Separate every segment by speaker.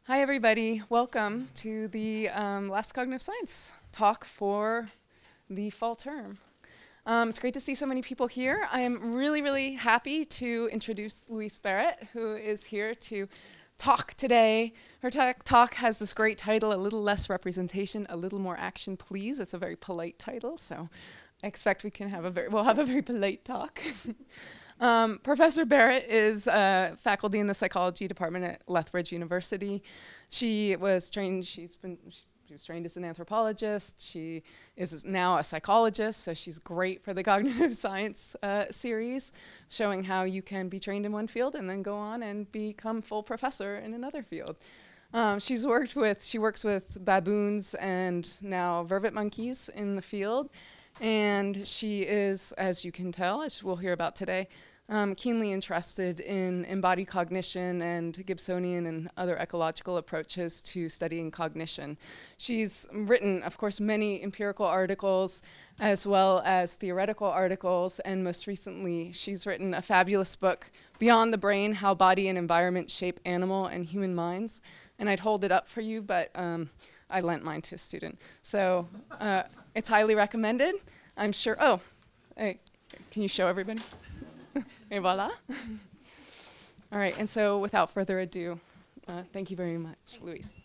Speaker 1: Hi, everybody. Welcome to the last Cognitive Science talk for the fall term. It's great to see so many people here. I am really, really happy to introduce Louise Barrett, who is here to talk today. Her talk has this great title, A Little Less Representation, A Little More Action, Please. It's a very polite title, so I expect we'll have a very polite talk. Professor Barrett is faculty in the psychology department at Lethbridge University. She was trained as an anthropologist. She is now a psychologist, so she's great for the cognitive science series, showing how you can be trained in one field and then go on and become full professor in another field. She works with baboons and now vervet monkeys in the field. And she is, as you can tell, as we'll hear about today, keenly interested in embodied cognition and Gibsonian and other ecological approaches to studying cognition. She's written, of course, many empirical articles as well as theoretical articles, and most recently she's written a fabulous book, Beyond the Brain, How Body and Environment Shape Animal and Human Minds. And I'd hold it up for you, but I lent mine to a student. So it's highly recommended. I'm sure, hey, can you show everybody? Et voila. All right, and so without further ado, thank you very much, Louise.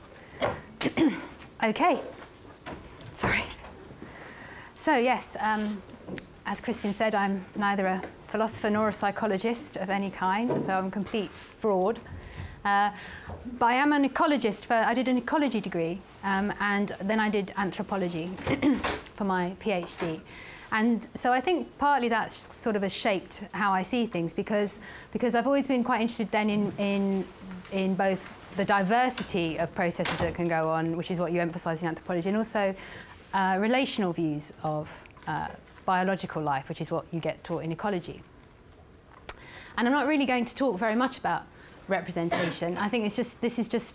Speaker 2: Okay, sorry. So yes, as Christian said, I'm neither a philosopher nor a psychologist of any kind, so I'm a complete fraud. But I am an ecologist. I did an ecology degree, and then I did anthropology for my PhD. And so I think partly that sort of has shaped how I see things, because I've always been quite interested then in both the diversity of processes that can go on, which is what you emphasize in anthropology, and also relational views of biological life, which is what you get taught in ecology. And I'm not really going to talk very much about representation. I think this is just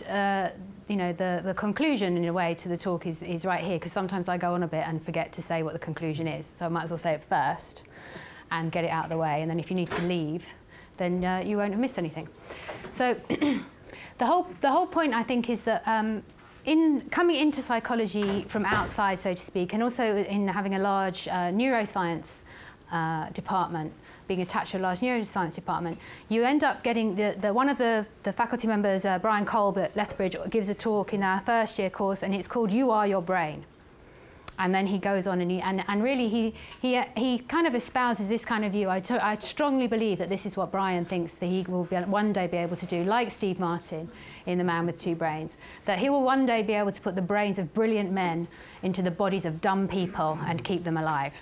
Speaker 2: the conclusion in a way to the talk is right here, because sometimes I go on a bit and forget to say what the conclusion is, so I might as well say it first and get it out of the way, and then if you need to leave, then you won't have missed anything. So the whole point, I think, is that in coming into psychology from outside, so to speak, and also in having a large neuroscience department, being attached to a large neuroscience department, you end up getting one of the faculty members, Brian Kolb at Lethbridge, gives a talk in our first year course, and it's called "You Are Your Brain." And then he goes on and really he kind of espouses this kind of view. I strongly believe that this is what Brian thinks that he will one day be able to do, like Steve Martin in The Man with Two Brains, that he will one day be able to put the brains of brilliant men into the bodies of dumb people and keep them alive.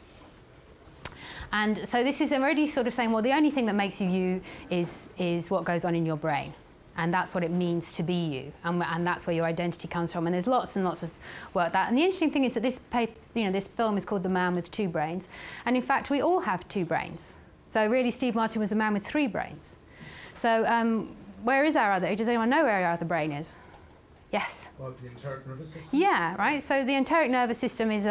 Speaker 2: And so this is already sort of saying, well, the only thing that makes you you is what goes on in your brain. And that's what it means to be you. And that's where your identity comes from. And there's lots and lots of work that. And the interesting thing is that this film is called The Man with Two Brains. And in fact, we all have two brains. So really, Steve Martin was a man with three brains. So where is our other? Does anyone know where our other brain is? Yes.
Speaker 3: Well, the enteric nervous system?
Speaker 2: Yeah, right. So the enteric nervous system is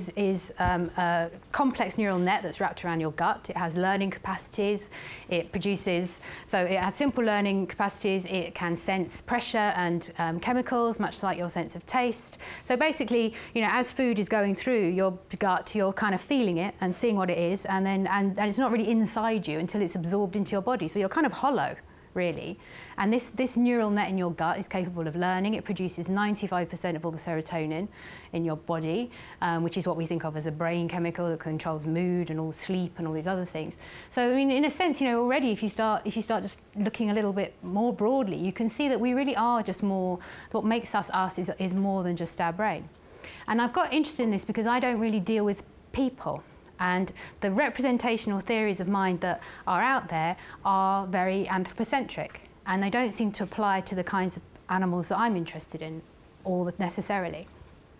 Speaker 2: a complex neural net that's wrapped around your gut. It has learning capacities. It produces, so it has simple learning capacities. It can sense pressure and chemicals, much like your sense of taste. So basically, as food is going through your gut, you're kind of feeling it and seeing what it is, and it's not really inside you until it's absorbed into your body. So you're kind of hollow, really. And this neural net in your gut is capable of learning. It produces 95% of all the serotonin in your body, which is what we think of as a brain chemical that controls mood and all sleep and all these other things. So I mean, in a sense, already if you start just looking a little bit more broadly, you can see that we really are just more, what makes us us is more than just our brain. And I've got interested in this because I don't really deal with people. And the representational theories of mind that are out there are very anthropocentric, and they don't seem to apply to the kinds of animals that I'm interested in all necessarily.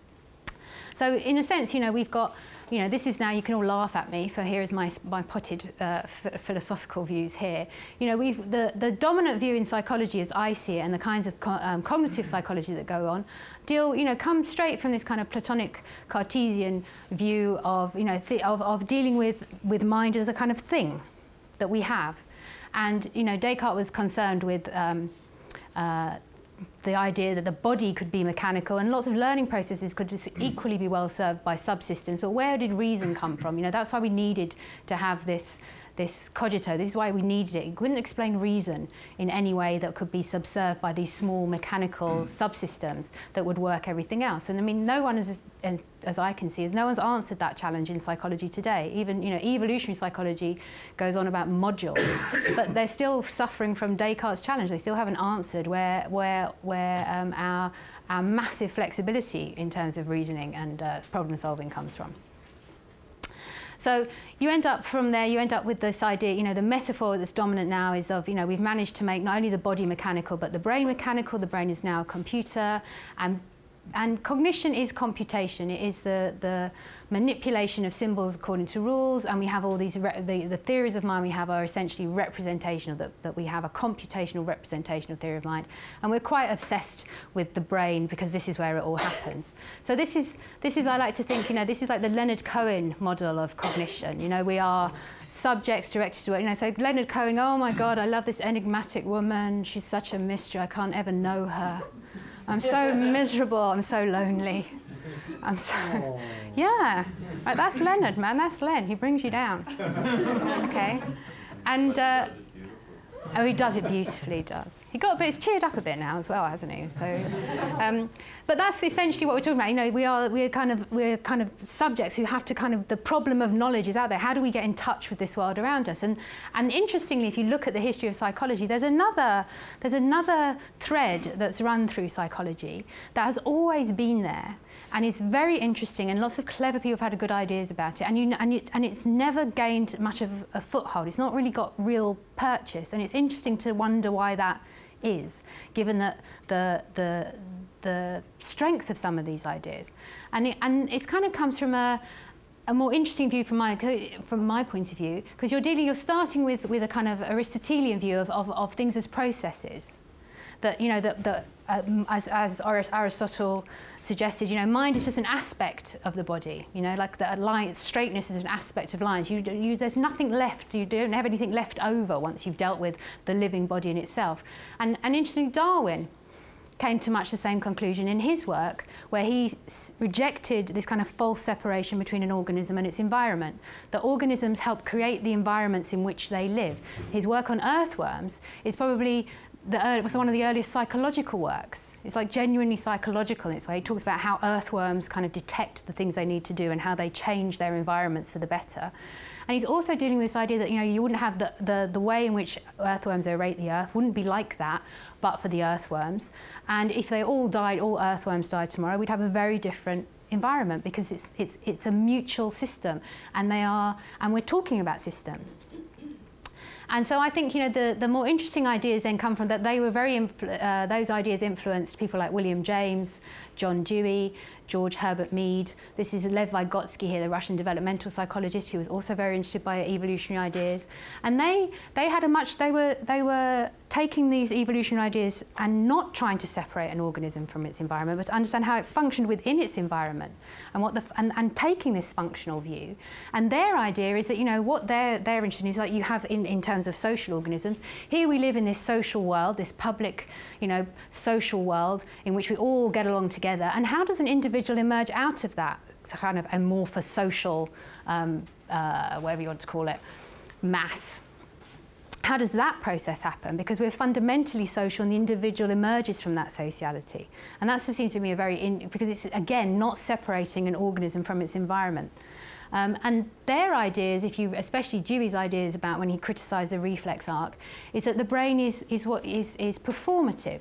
Speaker 2: So in a sense, we've got, this is now, you can all laugh at me, for here is my potted philosophical views here. The dominant view in psychology as I see it, and the kinds of cognitive psychology that go on, come straight from this kind of Platonic Cartesian view of, of dealing with mind as a kind of thing that we have. And, Descartes was concerned with the idea that the body could be mechanical, and lots of learning processes could just equally be well served by subsystems. But where did reason come from? You know, that's why we needed to have this cogito. This is why we needed it. It couldn't explain reason in any way that could be subserved by these small mechanical subsystems that would work everything else. And I mean, no one is, as I can see, no one's answered that challenge in psychology today. Even, you know, evolutionary psychology goes on about modules, but they're still suffering from Descartes' challenge. They still haven't answered where our massive flexibility in terms of reasoning and problem solving comes from. So you end up from there, you end up with this idea, you know, the metaphor that's dominant now is of, you know, we've managed to make not only the body mechanical, but the brain mechanical. The brain is now a computer, and cognition is computation. It is the manipulation of symbols according to rules, and we have all these, the theories of mind we have are essentially representational, that we have a computational representational theory of mind. And we're quite obsessed with the brain because this is where it all happens. So this is I like to think, you know, this is like the Leonard Cohen model of cognition. You know, we are subjects directed to it. You know, so Leonard Cohen, oh my God, I love this enigmatic woman. She's such a mystery. I can't ever know her. I'm so miserable, I'm so lonely. I'm so, yeah. Right, that's Leonard, man, that's Len, he brings you down. Okay, and, oh, he does it beautifully, he does. He's cheered up a bit now as well, hasn't he? So, but that's essentially what we're talking about. You know, we're kind of subjects who have to the problem of knowledge is out there. How do we get in touch with this world around us? And interestingly, if you look at the history of psychology, there's another thread that's run through psychology that has always been there, and it's very interesting. And lots of clever people have had good ideas about it. And it's never gained much of a foothold. It's not really got real purchase. And it's interesting to wonder why that is, given that the strength of some of these ideas, and it kind of comes from a more interesting view from my point of view, because you're starting with a kind of Aristotelian view of things as processes. That, you know, as Aristotle suggested, you know, mind is just an aspect of the body. You know, like the line, straightness is an aspect of lines. There's nothing left. You don't have anything left over once you've dealt with the living body in itself. And interestingly, Darwin came to much the same conclusion in his work, where he rejected this kind of false separation between an organism and its environment. That organisms help create the environments in which they live. His work on earthworms is probably was one of the earliest psychological works. It's like genuinely psychological in its way. He talks about how earthworms kind of detect the things they need to do and how they change their environments for the better. And he's also dealing with this idea that, you know, you wouldn't have the way in which earthworms aerate the earth wouldn't be like that, but for the earthworms. And if they all earthworms died tomorrow, we'd have a very different environment, because it's a mutual system, and we're talking about systems. And so I think, you know, the more interesting ideas then come from that they were those ideas influenced people like William James, John Dewey, George Herbert Mead. This is Lev Vygotsky here, the Russian developmental psychologist, who was also very interested by evolutionary ideas. And they were taking these evolutionary ideas and not trying to separate an organism from its environment, but to understand how it functioned within its environment, and taking this functional view. And their idea is that, you know, what they're interested in is, like you have in terms of social organisms. Here we live in this social world, this public, you know, social world in which we all get along together. And how does an individual emerge out of that kind of amorphous social, whatever you want to call it, mass? How does that process happen? Because we're fundamentally social, and the individual emerges from that sociality. And that seems to me because it's, again, not separating an organism from its environment. And their ideas, especially Dewey's ideas about when he criticised the reflex arc, is that the brain is performative.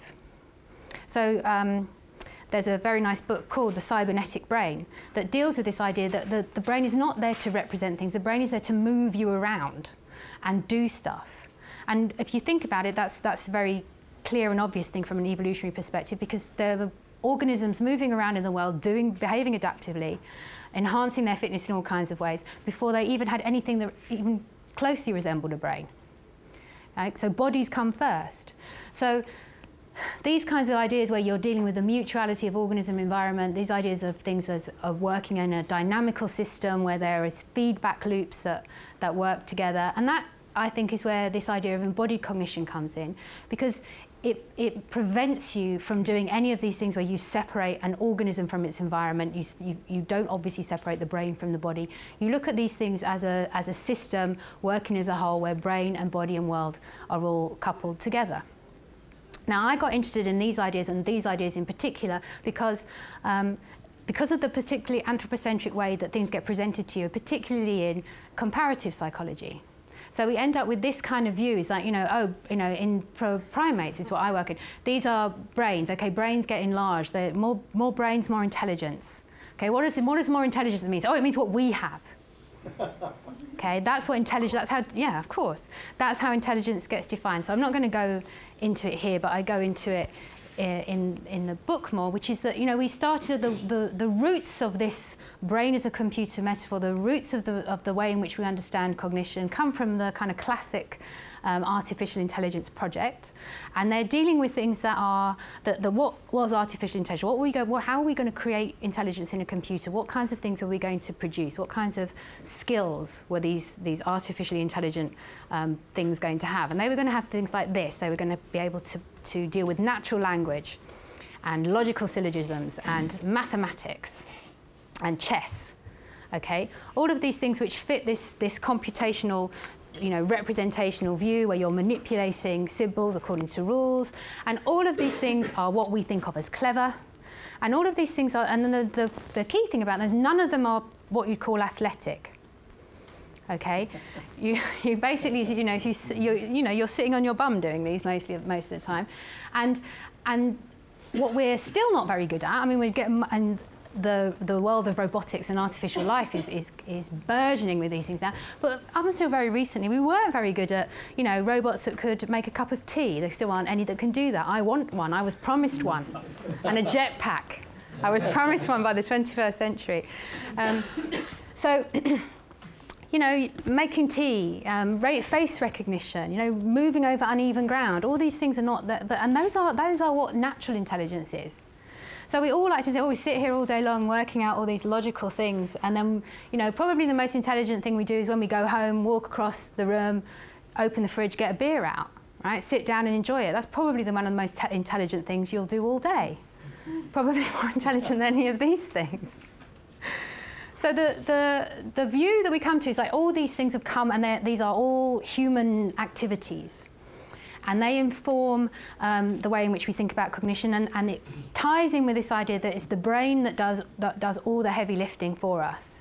Speaker 2: So there's a very nice book called The Cybernetic Brain that deals with this idea that the brain is not there to represent things. The brain is there to move you around and do stuff. And if you think about it, that's a very clear and obvious thing from an evolutionary perspective, because there are organisms moving around in the world, behaving adaptively, enhancing their fitness in all kinds of ways, before they even had anything that even closely resembled a brain. Right? So bodies come first. So these kinds of ideas where you're dealing with the mutuality of organism environment, these ideas of things as working in a dynamical system where there is feedback loops that work together, and that, I think, is where this idea of embodied cognition comes in, because it prevents you from doing any of these things where you separate an organism from its environment. You don't obviously separate the brain from the body. You look at these things as a system working as a whole, where brain and body and world are all coupled together. Now, I got interested in these ideas, and these ideas in particular, because of the particularly anthropocentric way that things get presented to you, particularly in comparative psychology. So we end up with this kind of view, is like, in primates is what I work in. These are brains. Okay, brains get enlarged. They're more brains, more intelligence. Okay, what does more intelligence mean? Oh, it means what we have. Okay, that's what intelligence. That's how. Yeah, of course. That's how intelligence gets defined. So I'm not going to go into it here, but I go into it in the book more, which is that, we started the roots of this brain as a computer metaphor, the roots of the way in which we understand cognition come from the kind of classic artificial intelligence project, and they're dealing with things that are what was artificial intelligence. How are we going to create intelligence in a computer? What kinds of things are we going to produce? What kinds of skills were these artificially intelligent things going to have? And they were going to have things like this. They were going to be able to deal with natural language and logical syllogisms and mathematics and chess. Okay, all of these things which fit this computational, representational view, where you're manipulating symbols according to rules, and all of these things are what we think of as clever, and all of these things are, and then the key thing about them is none of them are what you'd call athletic. Okay, you basically, you're sitting on your bum doing these most of the time, and what we're still not very good at. I mean, the world of robotics and artificial life is burgeoning with these things now. But up until very recently, we weren't very good at, robots that could make a cup of tea. There still aren't any that can do that. I want one. I was promised one. And a jetpack. I was promised one by the 21st century. So, making tea, face recognition, moving over uneven ground. All these things are not that, and those are what natural intelligence is. So we all like to say, we sit here all day long working out all these logical things, and then, probably the most intelligent thing we do is when we go home, walk across the room, open the fridge, get a beer out, right? Sit down and enjoy it. That's probably one of the most intelligent things you'll do all day. Probably more intelligent than any of these things. So the view that we come to is like all these things have come, and these are all human activities. And they inform the way in which we think about cognition, and it ties in with this idea that it's the brain that does all the heavy lifting for us.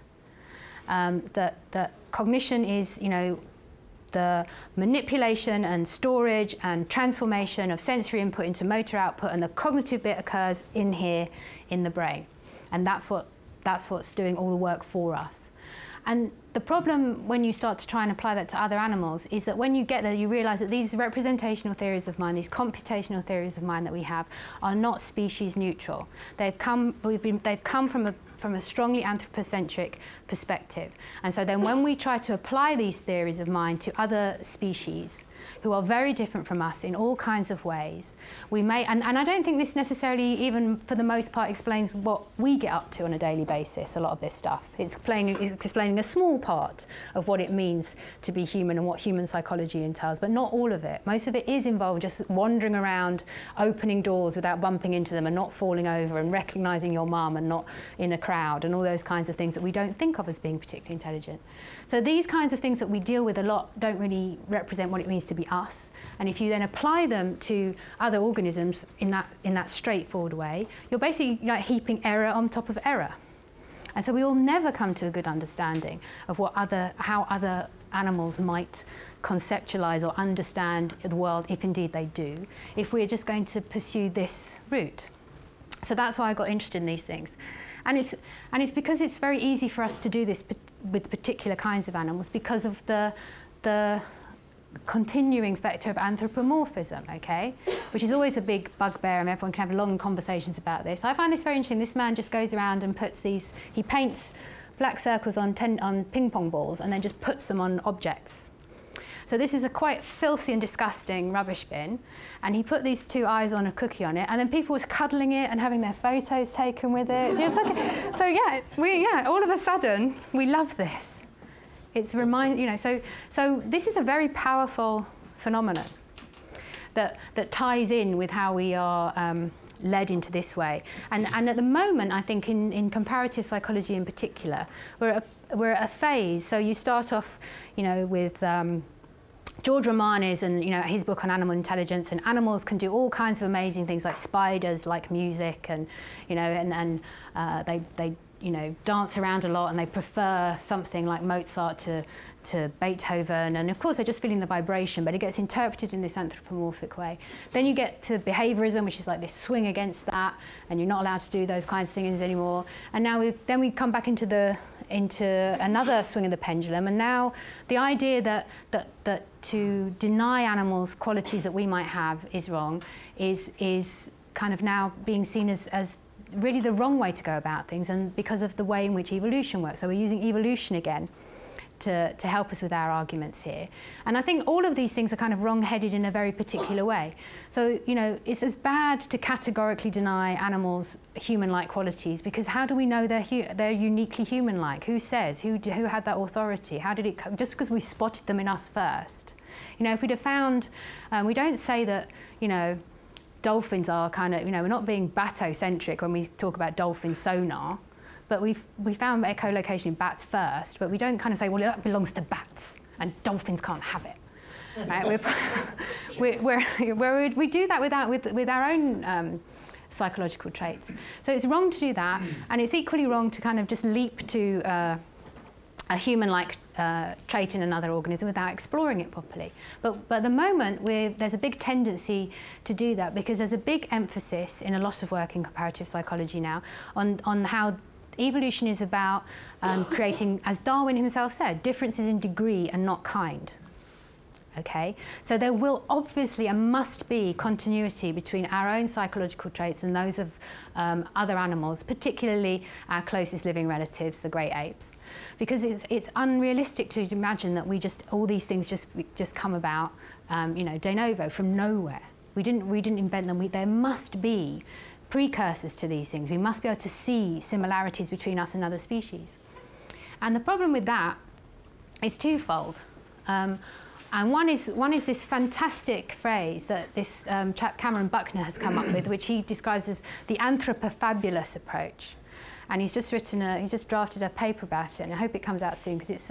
Speaker 2: That cognition is, the manipulation and storage and transformation of sensory input into motor output, and the cognitive bit occurs in here in the brain, and that's what's doing all the work for us. And the problem when you start to try and apply that to other animals is that when you get there, you realize that these representational theories of mind, these computational theories of mind that we have, are not species neutral. They've come from a strongly anthropocentric perspective. And so then when we try to apply these theories of mind to other species who are very different from us in all kinds of ways, we may, and I don't think this necessarily even for the most part explains what we get up to on a daily basis, a lot of this stuff. It's explaining a small part of what it means to be human and what human psychology entails, but not all of it. Most of it is involved just wandering around, opening doors without bumping into them and not falling over, and recognizing your mum and not in a crowd, and all those kinds of things that we don't think of as being particularly intelligent. So these kinds of things that we deal with a lot don't really represent what it means to be us. And if you then apply them to other organisms in that straightforward way, you're basically heaping error on top of error. And so we will never come to a good understanding of how other animals might conceptualize or understand the world, if indeed they do, if we're just going to pursue this route. So that's why I got interested in these things. And it's because it's very easy for us to do this with particular kinds of animals because of the continuing spectre of anthropomorphism, okay? Which is always a big bugbear, and everyone can have long conversations about this. I find this very interesting. This man just goes around and he paints black circles on ping pong balls and then just puts them on objects. So this is a quite filthy and disgusting rubbish bin, and he put these two eyes on a cookie on it, and then people were cuddling it and having their photos taken with it. So yeah, all of a sudden we love this. It's so this is a very powerful phenomenon, that ties in with how we are led into this way. And at the moment, I think in comparative psychology in particular, we're at a phase. So you start off, with George Romanes and his book on animal intelligence, and animals can do all kinds of amazing things, like spiders like music, and they dance around a lot, and they prefer something like Mozart to Beethoven, and of course they're just feeling the vibration, but it gets interpreted in this anthropomorphic way. Then you get to behaviorism, which is like this swing against that, and you're not allowed to do those kinds of things anymore. And now we come back into another swing of the pendulum, and now the idea that to deny animals qualities that we might have is wrong is kind of now being seen as really the wrong way to go about things, and because of the way in which evolution works. So we're using evolution again to help us with our arguments here. And I think all of these things are kind of wrong-headed in a very particular way. So, it's as bad to categorically deny animals human-like qualities, because how do we know they're uniquely human-like? Who says? Who had that authority? How did it come? Just because we spotted them in us first. If we'd have found, we don't say that, dolphins are kind of, we're not being batocentric when we talk about dolphin sonar, but we found echolocation in bats first, but we don't kind of say, well, that belongs to bats and dolphins can't have it. Right? we do that with our own psychological traits. So it's wrong to do that, and it's equally wrong to kind of just leap to a human-like trait in another organism without exploring it properly. But at the moment, there's a big tendency to do that, because there's a big emphasis in a lot of work in comparative psychology now on how evolution is about creating, as Darwin himself said, differences in degree and not kind. Okay, so there will obviously and must be continuity between our own psychological traits and those of other animals, particularly our closest living relatives, the great apes, because it's unrealistic to imagine that all these things just come about, de novo, from nowhere. We didn't invent them. There must be precursors to these things. We must be able to see similarities between us and other species. And the problem with that is twofold. And one is this fantastic phrase that this chap Cameron Buckner has come up with, which he describes as the anthropofabulous approach. And he's just drafted a paper about it, and I hope it comes out soon, because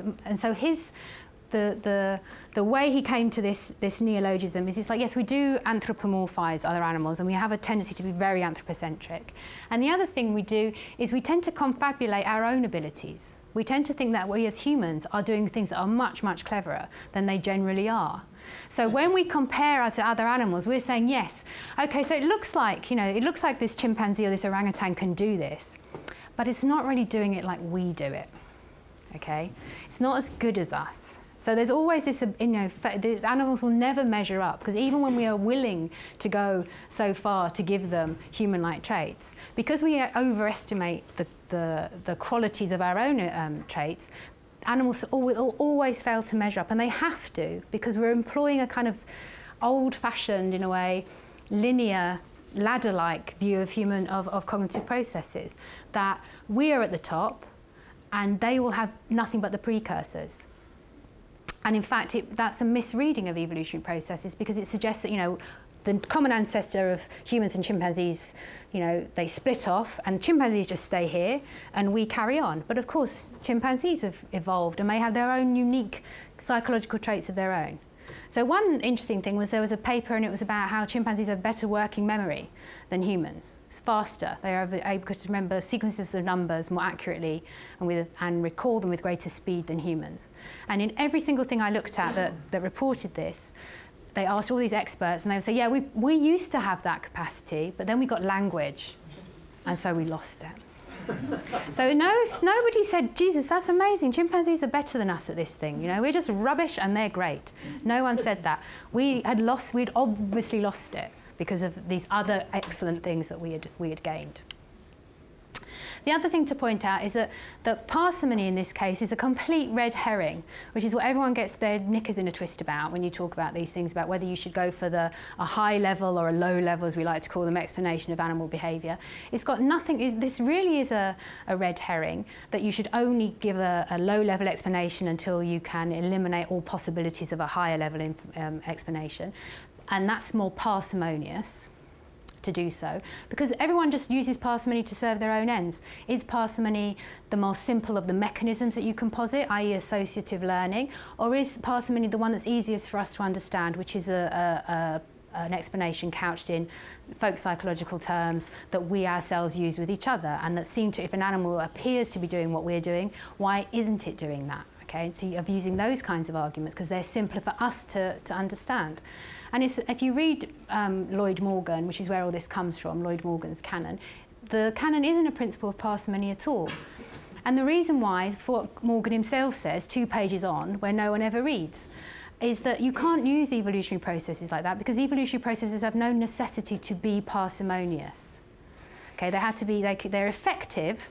Speaker 2: the way he came to this neologism is, it's like, yes, we do anthropomorphize other animals, and we have a tendency to be very anthropocentric. And the other thing we do is we tend to confabulate our own abilities. We tend to think that we as humans are doing things that are much, much cleverer than they generally are. So when we compare to other animals, we're saying, yes, okay, so it looks like this chimpanzee or this orangutan can do this, but it's not really doing it like we do it, okay? It's not as good as us. So there's always this, the animals will never measure up, because even when we are willing to go so far to give them human-like traits, because we overestimate the qualities of our own traits, animals will always fail to measure up, and they have to, because we're employing a kind of old-fashioned, in a way, linear, ladder-like view of cognitive processes, that we are at the top, and they will have nothing but the precursors. And in fact, that's a misreading of evolutionary processes, because it suggests that, the common ancestor of humans and chimpanzees, they split off, and chimpanzees just stay here, and we carry on. But of course, chimpanzees have evolved and may have their own unique psychological traits of their own. So one interesting thing was, there was a paper, and it was about how chimpanzees have better working memory than humans. It's faster. They are able to remember sequences of numbers more accurately and recall them with greater speed than humans. And in every single thing I looked at that reported this, they asked all these experts, and they would say, yeah, we used to have that capacity, but then we got language, and so we lost it. So nobody said, Jesus, that's amazing, chimpanzees are better than us at this thing, we're just rubbish and they're great. No one said that. We'd obviously lost it because of these other excellent things that we had gained. The other thing to point out is that parsimony in this case is a complete red herring, which is what everyone gets their knickers in a twist about when you talk about these things, about whether you should go for a high level or a low level, as we like to call them, explanation of animal behaviour. It's got nothing, this really is a red herring, that you should only give a low level explanation until you can eliminate all possibilities of a higher level explanation. and that's more parsimonious to do so, because everyone just uses parsimony to serve their own ends. Is parsimony the most simple of the mechanisms that you can posit, i.e. associative learning, or is parsimony the one that's easiest for us to understand, which is an explanation couched in folk psychological terms that we ourselves use with each other, and that seem to, if an animal appears to be doing what we're doing, why isn't it doing that? Okay, so you're using those kinds of arguments because they're simpler for us to understand. And if you read Lloyd Morgan, which is where all this comes from, Lloyd Morgan's canon, the canon isn't a principle of parsimony at all. And the reason why, for what Morgan himself says, 2 pages on, where no one ever reads, is that you can't use evolutionary processes like that because evolutionary processes have no necessity to be parsimonious. Okay, they have to be, they're effective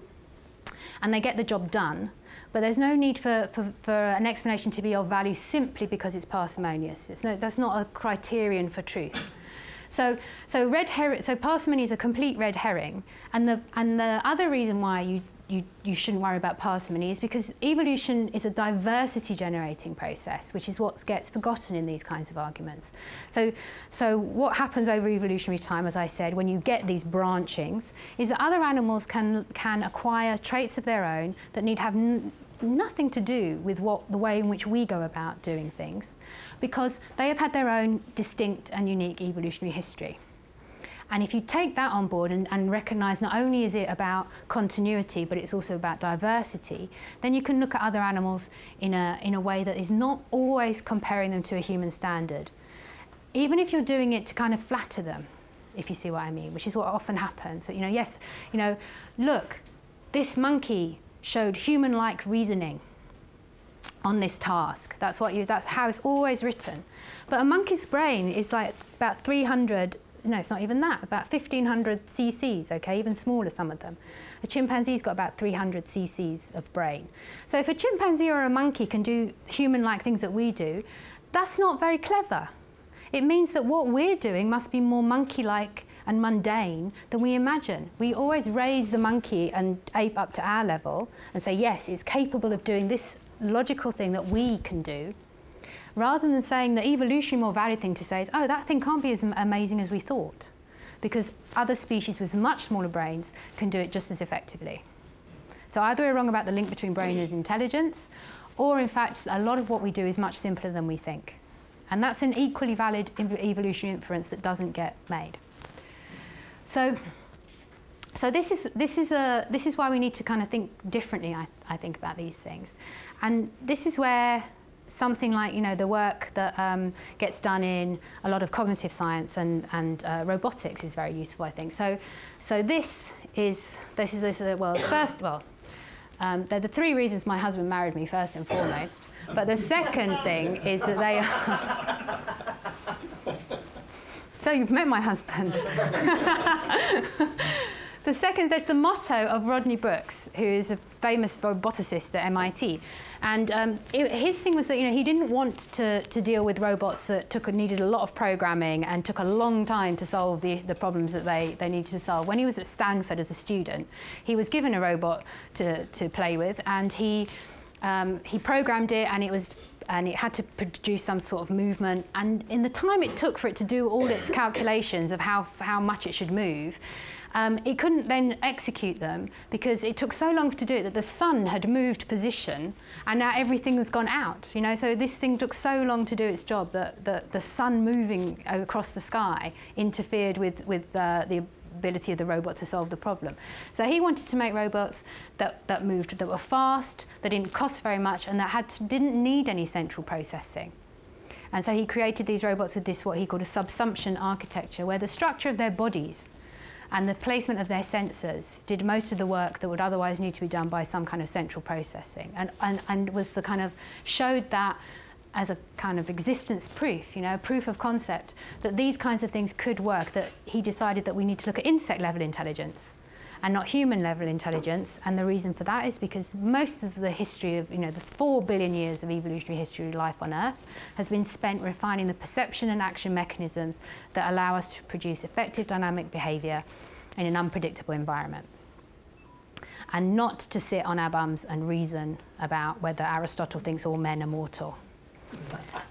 Speaker 2: and they get the job done, but there's no need for an explanation to be of value simply because it's parsimonious. That's not a criterion for truth. So parsimony is a complete red herring, and the other reason why you shouldn't worry about parsimony is because evolution is a diversity generating process, which is what gets forgotten in these kinds of arguments. So what happens over evolutionary time, as I said, when you get these branchings, is that other animals can acquire traits of their own that need have nothing to do with the way in which we go about doing things, because they have had their own distinct and unique evolutionary history. And if you take that on board and recognise not only is it about continuity, but it's also about diversity, then you can look at other animals in a way that is not always comparing them to a human standard. Even if you're doing it to kind of flatter them, if you see what I mean, which is what often happens. So, yes, look, this monkey showed human-like reasoning on this task. That's how it's always written. But a monkey's brain is like about 300, no, it's not even that, about 1,500 cc's, okay, even smaller, some of them. A chimpanzee's got about 300 cc's of brain. So if a chimpanzee or a monkey can do human-like things that we do, that's not very clever. It means that what we're doing must be more monkey-like and mundane than we imagine. We always raise the monkey and ape up to our level and say, yes, it's capable of doing this logical thing that we can do, rather than saying the evolutionary more valid thing to say is, oh, that thing can't be as amazing as we thought, because other species with much smaller brains can do it just as effectively. So either we're wrong about the link between brain and intelligence, or in fact, a lot of what we do is much simpler than we think. And that's an equally valid evolutionary inference that doesn't get made. So this is why we need to kind of think differently, I think, about these things. And this is where something like, the work that gets done in a lot of cognitive science and robotics is very useful, I think. So they're the 3 reasons my husband married me, first and foremost. But the second thing is that they are... So you've met my husband. The second, there's the motto of Rodney Brooks, who is a famous roboticist at MIT. And his thing was that he didn't want to deal with robots that needed a lot of programming and took a long time to solve the problems that they needed to solve. When he was at Stanford as a student, he was given a robot to play with, and he programmed it, and it had to produce some sort of movement. And in the time it took for it to do all its calculations of how much it should move, it couldn't then execute them because it took so long to do it that the sun had moved position and now everything has gone out. So this thing took so long to do its job that the sun moving across the sky interfered with the ability of the robot to solve the problem. So he wanted to make robots that moved, that were fast, that didn't cost very much, and that didn't need any central processing. And so he created these robots with this, what he called a subsumption architecture, where the structure of their bodies and the placement of their sensors did most of the work that would otherwise need to be done by some kind of central processing, and was the kind of showed that as a kind of existence proof, proof of concept that these kinds of things could work, that he decided that we need to look at insect level intelligence and not human level intelligence. And the reason for that is because most of the history of, the 4 billion years of evolutionary history of life on Earth has been spent refining the perception and action mechanisms that allow us to produce effective dynamic behavior in an unpredictable environment, and not to sit on our bums and reason about whether Aristotle thinks all men are mortal.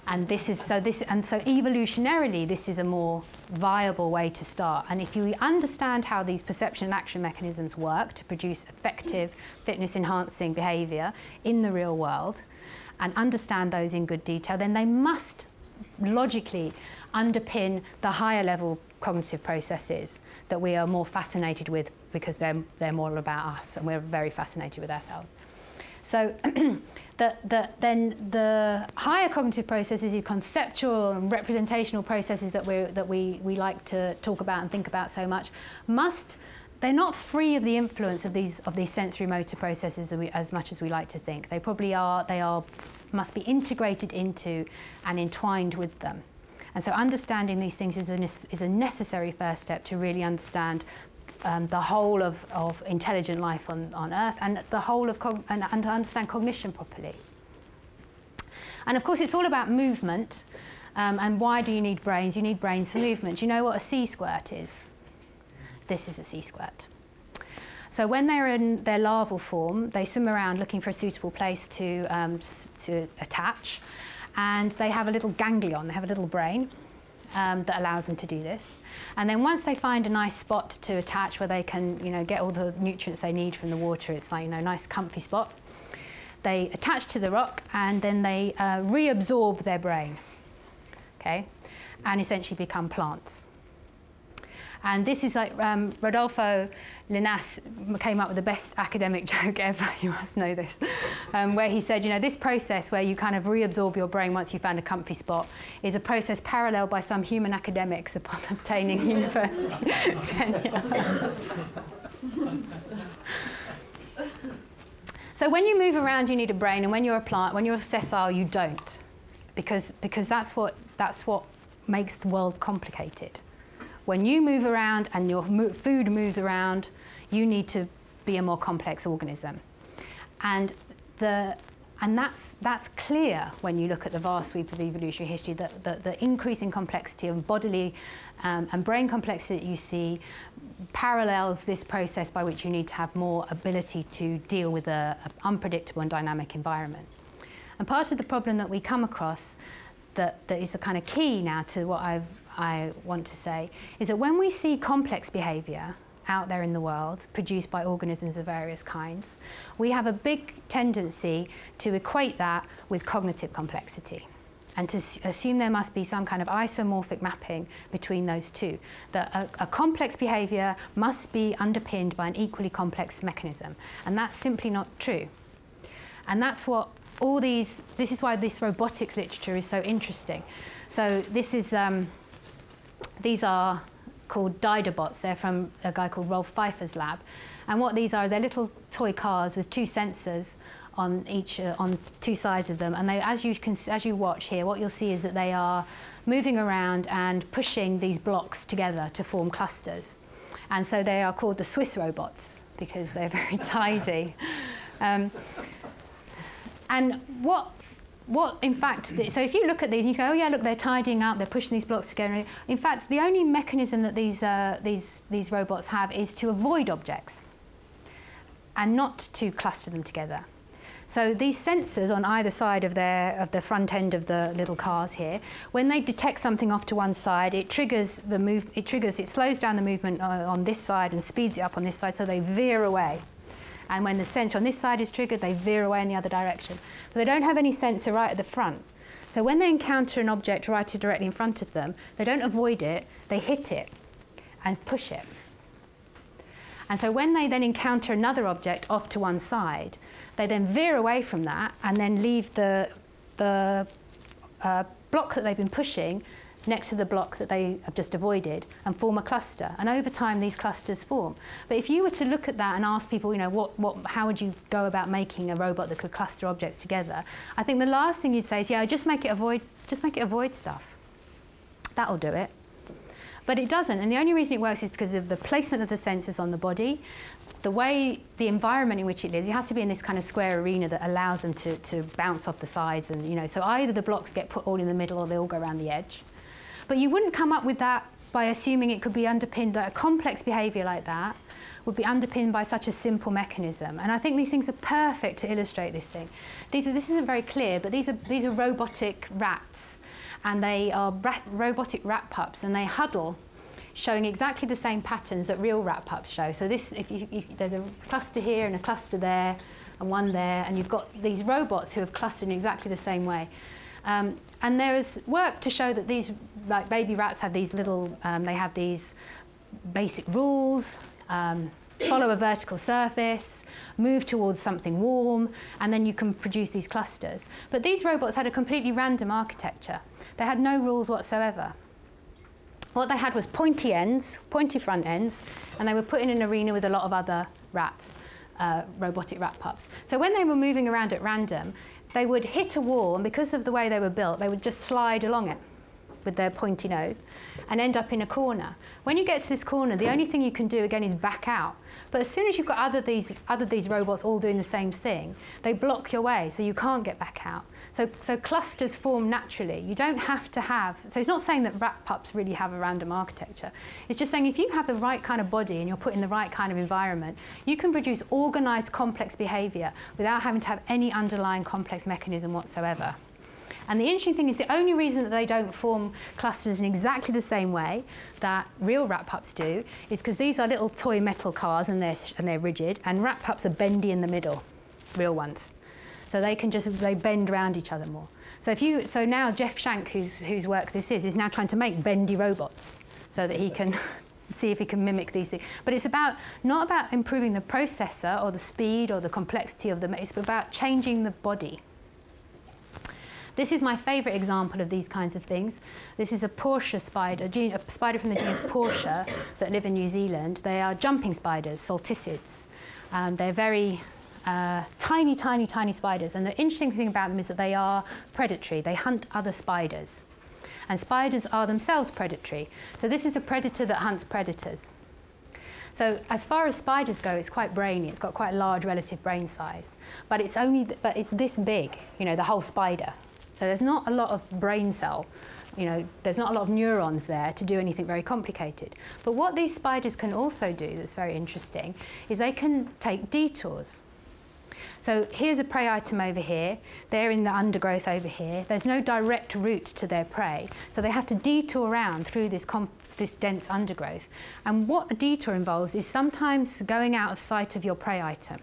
Speaker 2: And this is so evolutionarily, this is a more viable way to start. And if you understand how these perception and action mechanisms work to produce effective fitness-enhancing behaviour in the real world, and understand those in good detail, then they must logically underpin the higher level cognitive processes that we are more fascinated with, because they're more about us, and we're very fascinated with ourselves. So then the higher cognitive processes, the conceptual and representational processes that we like to talk about and think about so much, they're not free of the influence of these sensory motor processes as much as we like to think. They probably are. Must be integrated into and entwined with them. And so understanding these things is a necessary first step to really understand the whole of intelligent life on Earth, and the whole of and to understand cognition properly. And of course, it's all about movement. And why do you need brains? You need brains for movement. Do you know what a sea squirt is? This is a sea squirt. So when they're in their larval form, they swim around looking for a suitable place to attach, and they have a little ganglion. They have a little brain that allows them to do this. And then once they find a nice spot to attach where they can, get all the nutrients they need from the water, it's like, a nice comfy spot, they attach to the rock, and then they reabsorb their brain, okay, and essentially become plants. And this is like Rodolfo Linás came up with the best academic joke ever, you must know this, where he said, this process where you kind of reabsorb your brain once you found a comfy spot is a process paralleled by some human academics upon obtaining university tenure. So when you move around, you need a brain, and when you're a plant, when you're a sessile, you don't, because that's what makes the world complicated. When you move around and your food moves around, you need to be a more complex organism. And that's clear when you look at the vast sweep of evolutionary history, that the increasing complexity of bodily and brain complexity that you see parallels this process by which you need to have more ability to deal with an unpredictable and dynamic environment. And part of the problem that we come across that is the kind of key now to what I want to say is that when we see complex behaviour out there in the world produced by organisms of various kinds, we have a big tendency to equate that with cognitive complexity, and to assume there must be some kind of isomorphic mapping between those two, that a complex behaviour must be underpinned by an equally complex mechanism, and that's simply not true. And that's what this is why this robotics literature is so interesting. So this is these are called Diderbots. They're from a guy called Rolf Pfeiffer's lab. And what these are, they're little toy cars with two sensors on each, on two sides of them. And they, as you watch here, what you'll see is that they are moving around and pushing these blocks together to form clusters. And so they are called the Swiss robots because they're very tidy. And what in fact, so if you look at these and you go, oh yeah, look, they're tidying up, they're pushing these blocks together. In fact, the only mechanism that these robots have is to avoid objects and not to cluster them together. So these sensors on either side of the front end of the little cars here, when they detect something off to one side, it slows down the movement on this side and speeds it up on this side, so they veer away. And when the sensor on this side is triggered, they veer away in the other direction. But they don't have any sensor right at the front. So when they encounter an object right directly in front of them, they don't avoid it, they hit it and push it. And so when they then encounter another object off to one side, they then veer away from that and then leave the block that they've been pushing next to the block that they have just avoided and form a cluster. And over time, these clusters form. But if you were to look at that and ask people, how would you go about making a robot that could cluster objects together? I think the last thing you'd say is, yeah, just make it avoid stuff. That'll do it. But it doesn't, and the only reason it works is because of the placement of the sensors on the body, the way, the environment in which it lives. It has to be in this kind of square arena that allows them to bounce off the sides, and so either the blocks get put all in the middle or they all go around the edge. But you wouldn't come up with that by assuming it could be underpinned, that a complex behaviour like that would be underpinned by such a simple mechanism. And I think these things are perfect to illustrate this thing. This isn't very clear, but these are robotic rats, and they are robotic rat pups, and they huddle, showing exactly the same patterns that real rat pups show. So this, if there's a cluster here and a cluster there, and one there, and you've got these robots who have clustered in exactly the same way. And there is work to show that these, like baby rats, have these little, they have these basic rules, follow a vertical surface, move towards something warm, and then you can produce these clusters. But these robots had a completely random architecture. They had no rules whatsoever. What they had was pointy ends, pointy front ends, and they were put in an arena with a lot of other rats, robotic rat pups. So when they were moving around at random, they would hit a wall, and because of the way they were built, they would just slide along it with their pointy nose and end up in a corner. When you get to this corner, the only thing you can do again is back out. But as soon as you've got other these robots all doing the same thing, they block your way, so you can't get back out. So clusters form naturally. You don't have to have, so it's not saying that rat pups really have a random architecture. It's just saying if you have the right kind of body and you're put in the right kind of environment, you can produce organized complex behavior without having to have any underlying complex mechanism whatsoever. And the interesting thing is the only reason that they don't form clusters in exactly the same way that real rat pups do is because these are little toy metal cars, and they're rigid, and rat pups are bendy in the middle, real ones. So they bend around each other more. So now Jeff Shank, whose work this is now trying to make bendy robots so that he can see if he can mimic these things. But it's not about improving the processor or the speed or the complexity of them, it's about changing the body. This is my favourite example of these kinds of things. This is a Portia spider, a spider from the genus Portia that live in New Zealand. They are jumping spiders, salticids. They're very tiny, tiny, tiny spiders. And the interesting thing about them is that they are predatory. They hunt other spiders. And spiders are themselves predatory. So this is a predator that hunts predators. So as far as spiders go, it's quite brainy. It's got quite a large relative brain size. But it's this big, the whole spider. So there's not a lot of brain cell, there's not a lot of neurons there to do anything very complicated. But what these spiders can also do that's very interesting is they can take detours. So here's a prey item over here. They're in the undergrowth over here. There's no direct route to their prey. So they have to detour around through this dense undergrowth. And what a detour involves is sometimes going out of sight of your prey item,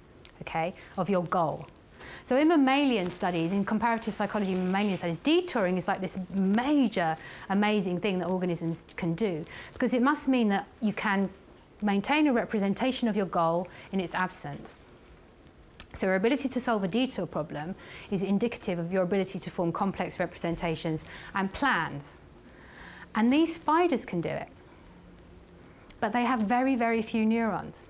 Speaker 2: of your goal. So in mammalian studies, in comparative psychology mammalian studies, detouring is like this major, amazing thing that organisms can do, because it must mean that you can maintain a representation of your goal in its absence. So your ability to solve a detour problem is indicative of your ability to form complex representations and plans. And these spiders can do it, but they have very, very few neurons.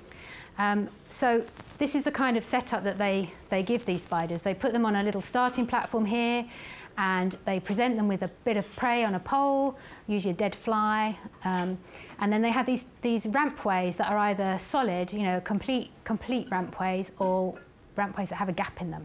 Speaker 2: So this is the kind of setup that they give these spiders. They put them on a little starting platform here, and they present them with a bit of prey on a pole, usually a dead fly, and then they have these rampways that are either solid, complete rampways, or rampways that have a gap in them.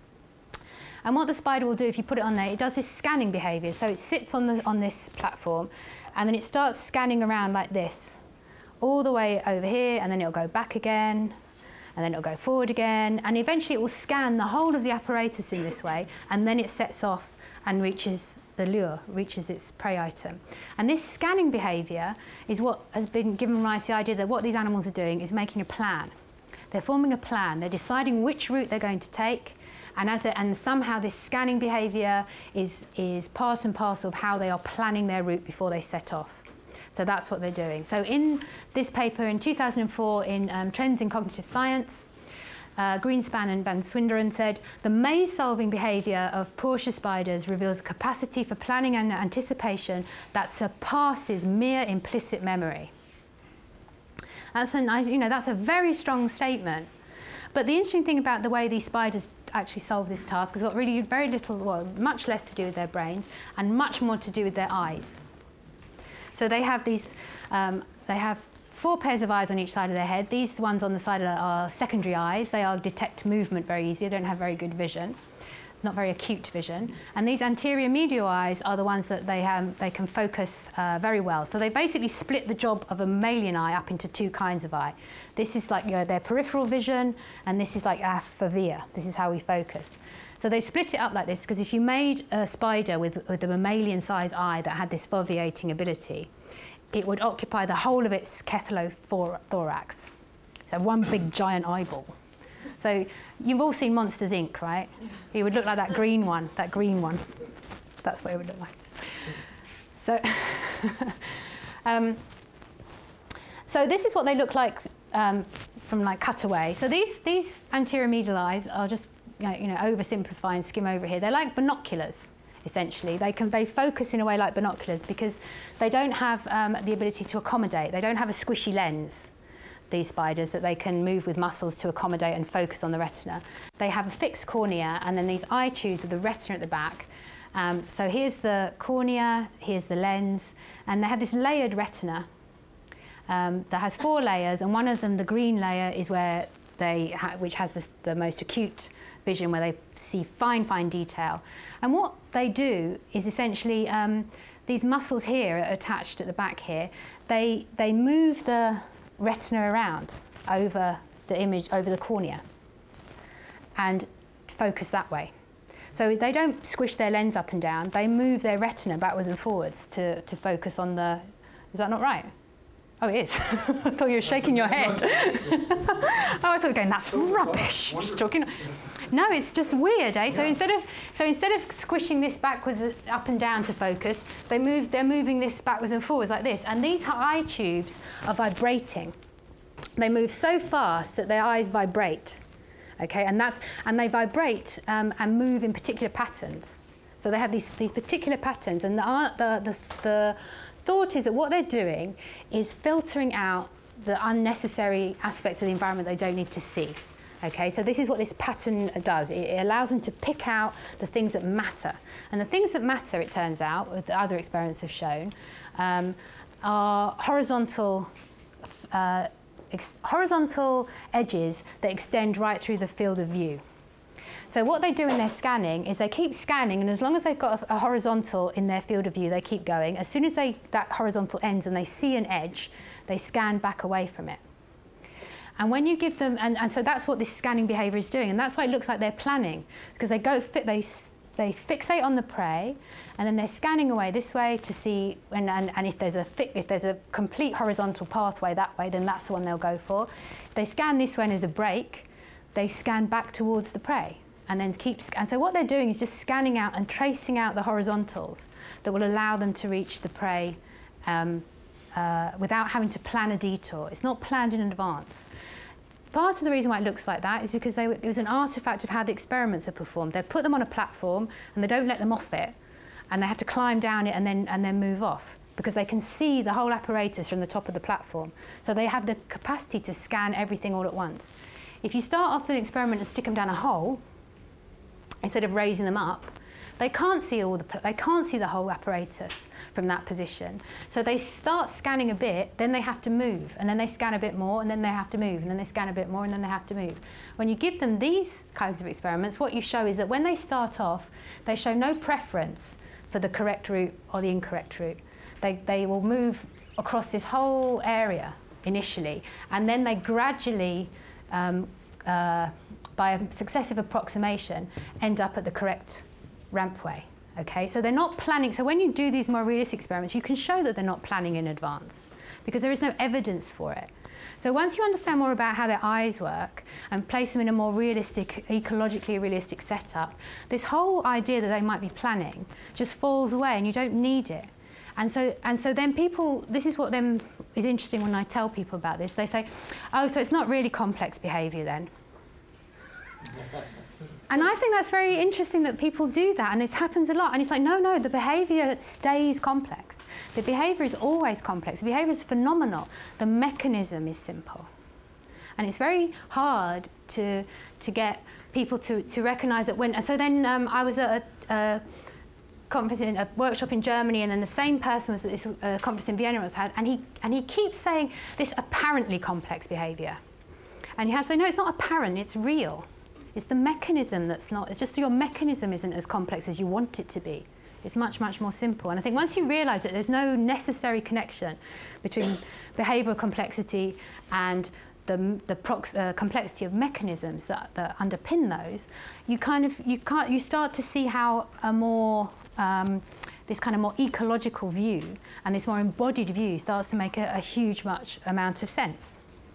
Speaker 2: And what the spider will do if you put it on there, it does this scanning behaviour. So it sits on this platform, and then it starts scanning around like this, all the way over here, and then it'll go back again, and then it'll go forward again, and eventually it will scan the whole of the apparatus in this way, and then it sets off and reaches the lure, reaches its prey item. And this scanning behaviour is what has been given rise to the idea that what these animals are doing is making a plan. They're forming a plan, they're deciding which route they're going to take, and somehow this scanning behaviour is part and parcel of how they are planning their route before they set off. So that's what they're doing. So in this paper in 2004 in Trends in Cognitive Science, Greenspan and Van Swinderen said, the maze-solving behaviour of Portia spiders reveals a capacity for planning and anticipation that surpasses mere implicit memory. That's a nice, that's a very strong statement. But the interesting thing about the way these spiders actually solve this task has got really very little, well, much less to do with their brains and much more to do with their eyes. So they have they have 4 pairs of eyes on each side of their head. These ones on the side are secondary eyes. They detect movement very easily. They don't have very good vision. not very acute vision. And these anterior medial eyes are the ones that they can focus very well. So they basically split the job of a mammalian eye up into two kinds of eye. This is like their peripheral vision, and this is like our fovea. This is how we focus. So they split it up like this because if you made a spider with a mammalian size eye that had this foveating ability, it would occupy the whole of its cephalothorax. So one big giant eyeball. So you've all seen Monsters, Inc., right? It would look like that green one, That's what it would look like. So, so this is what they look like from like cutaway. So these anterior medial eyes are just oversimplify and skim over here. They're like binoculars, essentially. They focus in a way like binoculars because they don't have the ability to accommodate. They don't have a squishy lens, these spiders, that they can move with muscles to accommodate and focus on the retina. They have a fixed cornea and then these eye tubes with the retina at the back. So here's the cornea, here's the lens, and they have this layered retina that has 4 layers, and one of them, the green layer, is where which has the most acute vision, where they see fine detail. And what they do is essentially these muscles here are attached at the back here. They move the retina around over the image, over the cornea, and focus that way. So they don't squish their lens up and down, they move their retina backwards and forwards to focus on the... Is that not right? Oh, it is. I thought you were shaking your head. Oh, I thought you were going, that's rubbish. What are you talking? No, it's just weird, eh? So instead of squishing this backwards up and down to focus, they're moving this backwards and forwards like this. And these eye tubes are vibrating. They move so fast that their eyes vibrate. Okay, and they vibrate and move in particular patterns. So they have these particular patterns, and the thought is that what they're doing is filtering out the unnecessary aspects of the environment they don't need to see. Okay, so this is what this pattern does. It allows them to pick out the things that matter. And the things that matter, it turns out, with the other experiments have shown, are horizontal edges that extend right through the field of view. So what they do in their scanning is they keep scanning, and as long as they've got a horizontal in their field of view, they keep going. As soon as that horizontal ends and they see an edge, they scan back away from it. And when you give them, and so that's what this scanning behaviour is doing, and that's why it looks like they're planning, because they fixate on the prey, and then they're scanning away this way to see, and if there's a complete horizontal pathway that way, then that's the one they'll go for. If they scan this way and there's a break, they scan back towards the prey, and then and so what they're doing is just scanning out and tracing out the horizontals that will allow them to reach the prey without having to plan a detour. It's not planned in advance. Part of the reason why it looks like that is because it was an artifact of how the experiments are performed. They put them on a platform and they don't let them off it, and they have to climb down it and then move off, because they can see the whole apparatus from the top of the platform. So they have the capacity to scan everything all at once. If you start off with an experiment and stick them down a hole, instead of raising them up, they can't see the whole apparatus from that position. So they start scanning a bit, then they have to move, and then they scan a bit more, and then they have to move, and then they scan a bit more, and then they have to move. When you give them these kinds of experiments, what you show is that when they start off, they show no preference for the correct route or the incorrect route. They will move across this whole area initially, and then they gradually, by a successive approximation, end up at the correct rampway. Okay, so they're not planning. So when you do these more realistic experiments, you can show that they're not planning in advance, because there is no evidence for it. So once you understand more about how their eyes work and place them in a more realistic, ecologically realistic setup, this whole idea that they might be planning just falls away, and you don't need it. And so then people, this is what then is interesting when I tell people about this. They say, oh, so it's not really complex behaviour then. And I think that's very interesting that people do that, and it happens a lot. And it's like, no, the behaviour stays complex. The behaviour is always complex. The behaviour is phenomenal. The mechanism is simple. And it's very hard to get people to recognise that when... And so then I was at a conference, a workshop in Germany, and then the same person was at this conference in Vienna was had, and he keeps saying this apparently complex behaviour. And you have to say, no, it's not apparent, it's real. It's the mechanism that's not, it's just your mechanism isn't as complex as you want it to be. It's much, much more simple. And I think once you realise that there's no necessary connection between behavioural complexity and the complexity of mechanisms that underpin those, you start to see how a more this kind of more ecological view and this more embodied view starts to make a huge amount of sense.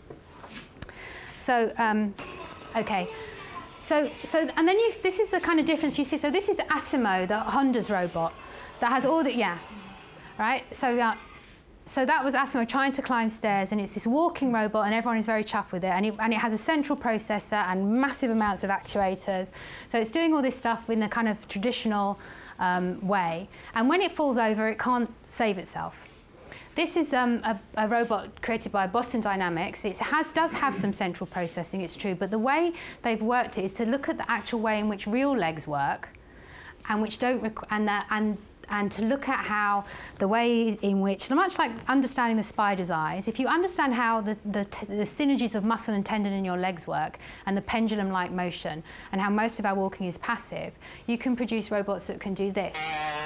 Speaker 2: So, okay. So, and then this is the kind of difference you see. So this is Asimo, the Honda's robot, that has all the, right? So, so that was Asimo trying to climb stairs, and it's this walking robot, and everyone is very chuffed with it. And it has a central processor and massive amounts of actuators. So it's doing all this stuff in a kind of traditional way. And when it falls over, it can't save itself. This is a robot created by Boston Dynamics. It does have some central processing, it's true, but the way they've worked it is to look at the actual way in which real legs work, and which don't and to look at how the way in which, much like understanding the spider's eyes, if you understand how the synergies of muscle and tendon in your legs work, and the pendulum-like motion, and how most of our walking is passive, you can produce robots that can do this.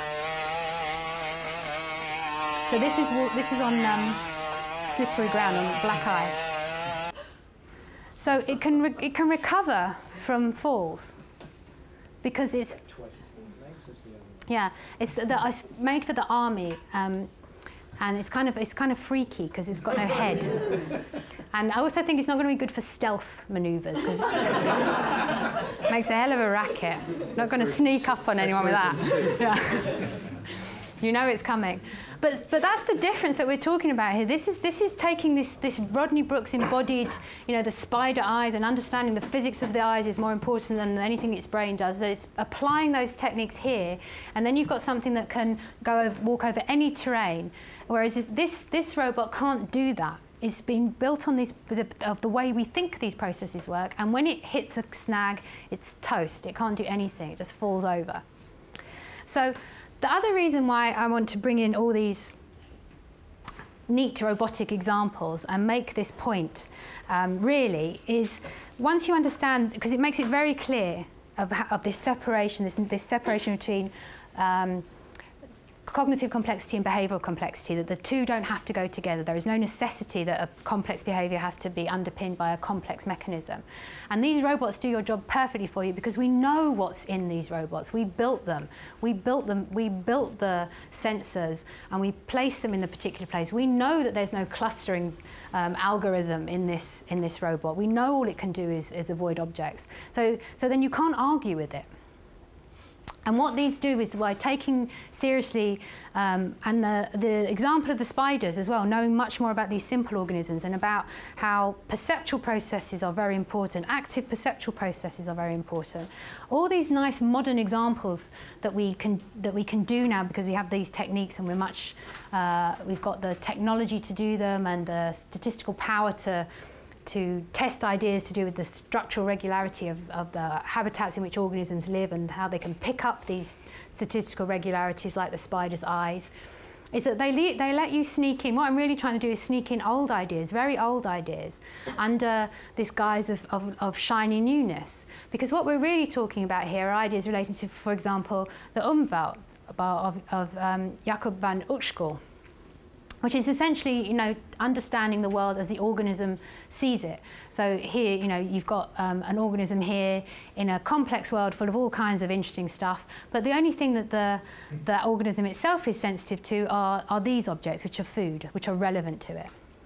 Speaker 2: So this is on slippery ground, on black ice. So it can recover from falls because it's it's made for the army, and it's kind of freaky because it's got no head. And I also think it's not going to be good for stealth manoeuvres because it makes a hell of a racket. Not going to sneak up on anyone with that. Yeah. You know it's coming. But that's the difference that we're talking about here. This is taking this Rodney Brooks embodied, the spider eyes, and understanding the physics of the eyes is more important than anything its brain does. That it's applying those techniques here, and then you've got something that can walk over any terrain. Whereas this robot can't do that. It's been built on the way we think these processes work, and when it hits a snag, it's toast. It can't do anything. It just falls over. So the other reason why I want to bring in all these neat robotic examples and make this point really is once you understand, because it makes it very clear of this separation, this separation between cognitive complexity and behavioural complexity, that the two don't have to go together. There is no necessity that a complex behaviour has to be underpinned by a complex mechanism. And these robots do your job perfectly for you because we know what's in these robots. We built them. We built the sensors, and we placed them in the particular place. We know that there's no clustering algorithm in this robot. We know all it can do is avoid objects. So then you can't argue with it. And what these do is by taking seriously, and the example of the spiders as well, knowing much more about these simple organisms and about how perceptual processes are very important, active perceptual processes are very important. All these nice modern examples that we can do now because we have these techniques and we've got the technology to do them and the statistical power to test ideas to do with the structural regularity of the habitats in which organisms live and how they can pick up these statistical regularities like the spider's eyes, is that they let you sneak in. What I'm really trying to do is sneak in old ideas, very old ideas, under this guise of shiny newness. Because what we're really talking about here are ideas relating to, for example, the Umwelt of Jacob van Utschool, which is essentially, understanding the world as the organism sees it. So here, you've got an organism here in a complex world full of all kinds of interesting stuff, but the only thing that the organism itself is sensitive to are these objects, which are food, which are relevant to it.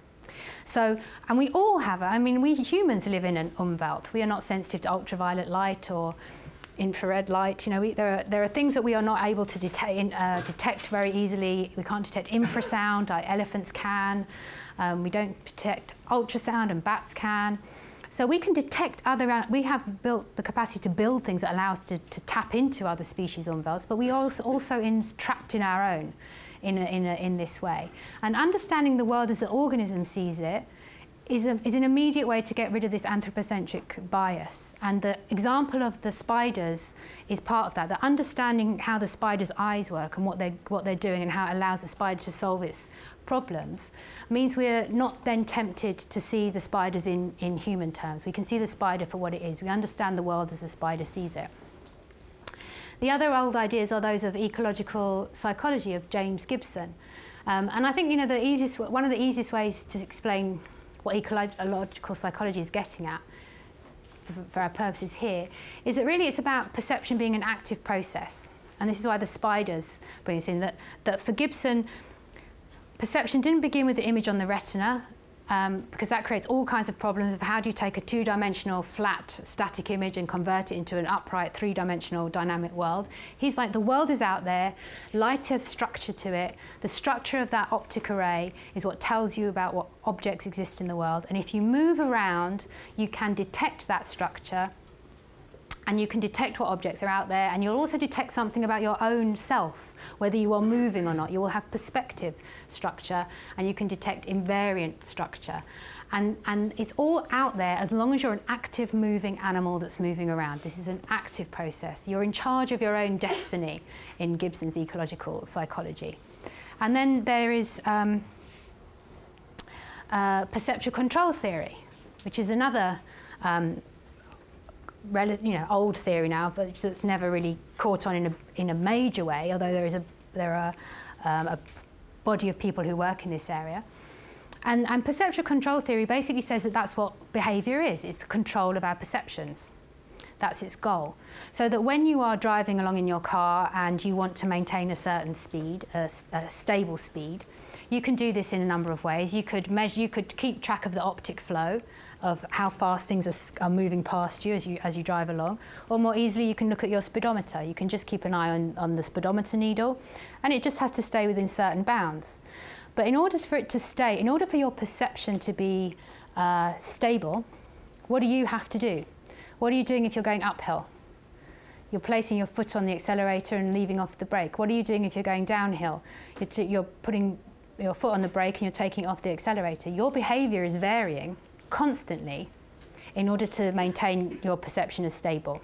Speaker 2: So, and we all have, we humans live in an Umwelt. We are not sensitive to ultraviolet light or infrared light. There are things that we are not able to detect very easily. We can't detect infrasound like elephants can. We don't detect ultrasound, and bats can. So we can detect we have built the capacity to build things that allow us to tap into other species Umwelts, but we are also trapped in our own in this way. And understanding the world as the organism sees it is an immediate way to get rid of this anthropocentric bias. And the example of the spiders is part of that. The understanding how the spider's eyes work and what they're doing and how it allows the spider to solve its problems means we're not then tempted to see the spiders in human terms. We can see the spider for what it is. We understand the world as the spider sees it. The other old ideas are those of ecological psychology of James Gibson. And I think, you know, one of the easiest ways to explain what ecological psychology is getting at, for our purposes here, is that really it's about perception being an active process. And this is why the spiders bring us in, that for Gibson, perception didn't begin with the image on the retina, because that creates all kinds of problems of how do you take a two-dimensional, flat, static image and convert it into an upright, three-dimensional, dynamic world. He's like, the world is out there, light has structure to it. The structure of that optic array is what tells you about what objects exist in the world. And if you move around, you can detect that structure, and you can detect what objects are out there, and you'll also detect something about your own self, whether you are moving or not. You will have perspective structure, and you can detect invariant structure. And it's all out there as long as you're an active moving animal that's moving around. This is an active process. You're in charge of your own destiny in Gibson's ecological psychology. And then there is perceptual control theory, which is another old theory now, but it's never really caught on in a major way, although there are a body of people who work in this area. And perceptual control theory basically says that that's what behaviour is. It's the control of our perceptions. That's its goal. So that when you are driving along in your car and you want to maintain a certain speed, a stable speed, you can do this in a number of ways. You could keep track of the optic flow of how fast things are moving past you as you drive along. Or more easily, you can look at your speedometer. You can just keep an eye on the speedometer needle, and it just has to stay within certain bounds. But in order for your perception to be stable, what do you have to do? What are you doing if you're going uphill? You're placing your foot on the accelerator and leaving off the brake. What are you doing if you're going downhill? You're putting your foot on the brake and you're taking it off the accelerator. Your behaviour is varying constantly in order to maintain your perception as stable.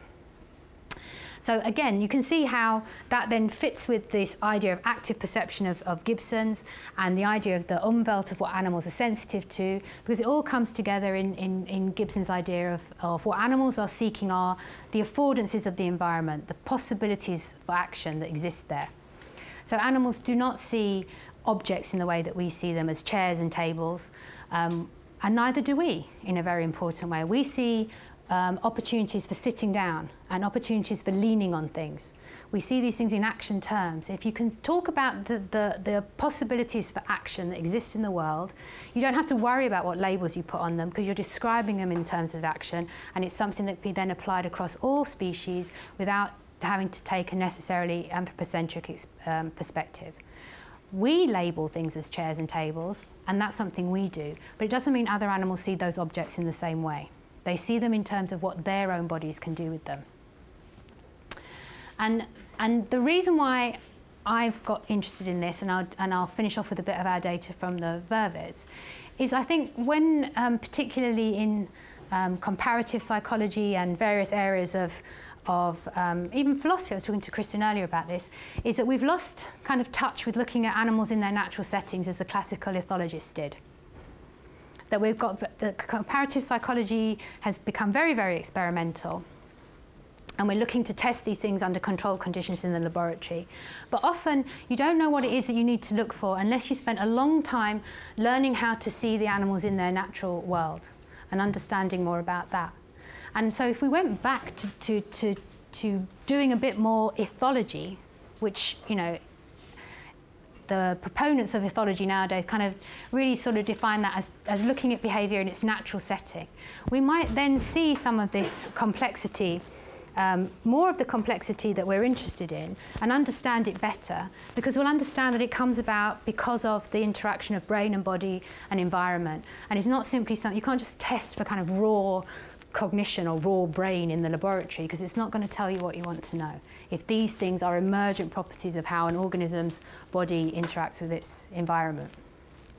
Speaker 2: So again, you can see how that then fits with this idea of active perception of Gibson's and the idea of the Umwelt of what animals are sensitive to, because it all comes together in Gibson's idea of what animals are seeking are the affordances of the environment, the possibilities for action that exist there. So animals do not see objects in the way that we see them as chairs and tables, and neither do we in a very important way. We see opportunities for sitting down and opportunities for leaning on things. We see these things in action terms. If you can talk about the possibilities for action that exist in the world, you don't have to worry about what labels you put on them because you're describing them in terms of action, and it's something that can be then applied across all species without having to take a necessarily anthropocentric perspective. We label things as chairs and tables, and that's something we do, but it doesn't mean other animals see those objects in the same way. They see them in terms of what their own bodies can do with them. And the reason why I've got interested in this, and I'll finish off with a bit of our data from the vervets, is I think when, particularly in comparative psychology and various areas of even philosophy, I was talking to Kristen earlier about this, is that we've lost kind of touch with looking at animals in their natural settings as the classical ethologists did. That we've got, the comparative psychology has become very, very experimental, and we're looking to test these things under controlled conditions in the laboratory. But often you don't know what it is that you need to look for unless you spent a long time learning how to see the animals in their natural world and understanding more about that. And so if we went back to doing a bit more ethology, which, you know, the proponents of ethology nowadays kind of really sort of define that as looking at behaviour in its natural setting, we might then see some of this complexity, more of the complexity that we're interested in, and understand it better, because we'll understand that it comes about because of the interaction of brain and body and environment. And it's not simply something, you can't just test for kind of raw cognition or raw brain in the laboratory, because it's not going to tell you what you want to know. If these things are emergent properties of how an organism's body interacts with its environment.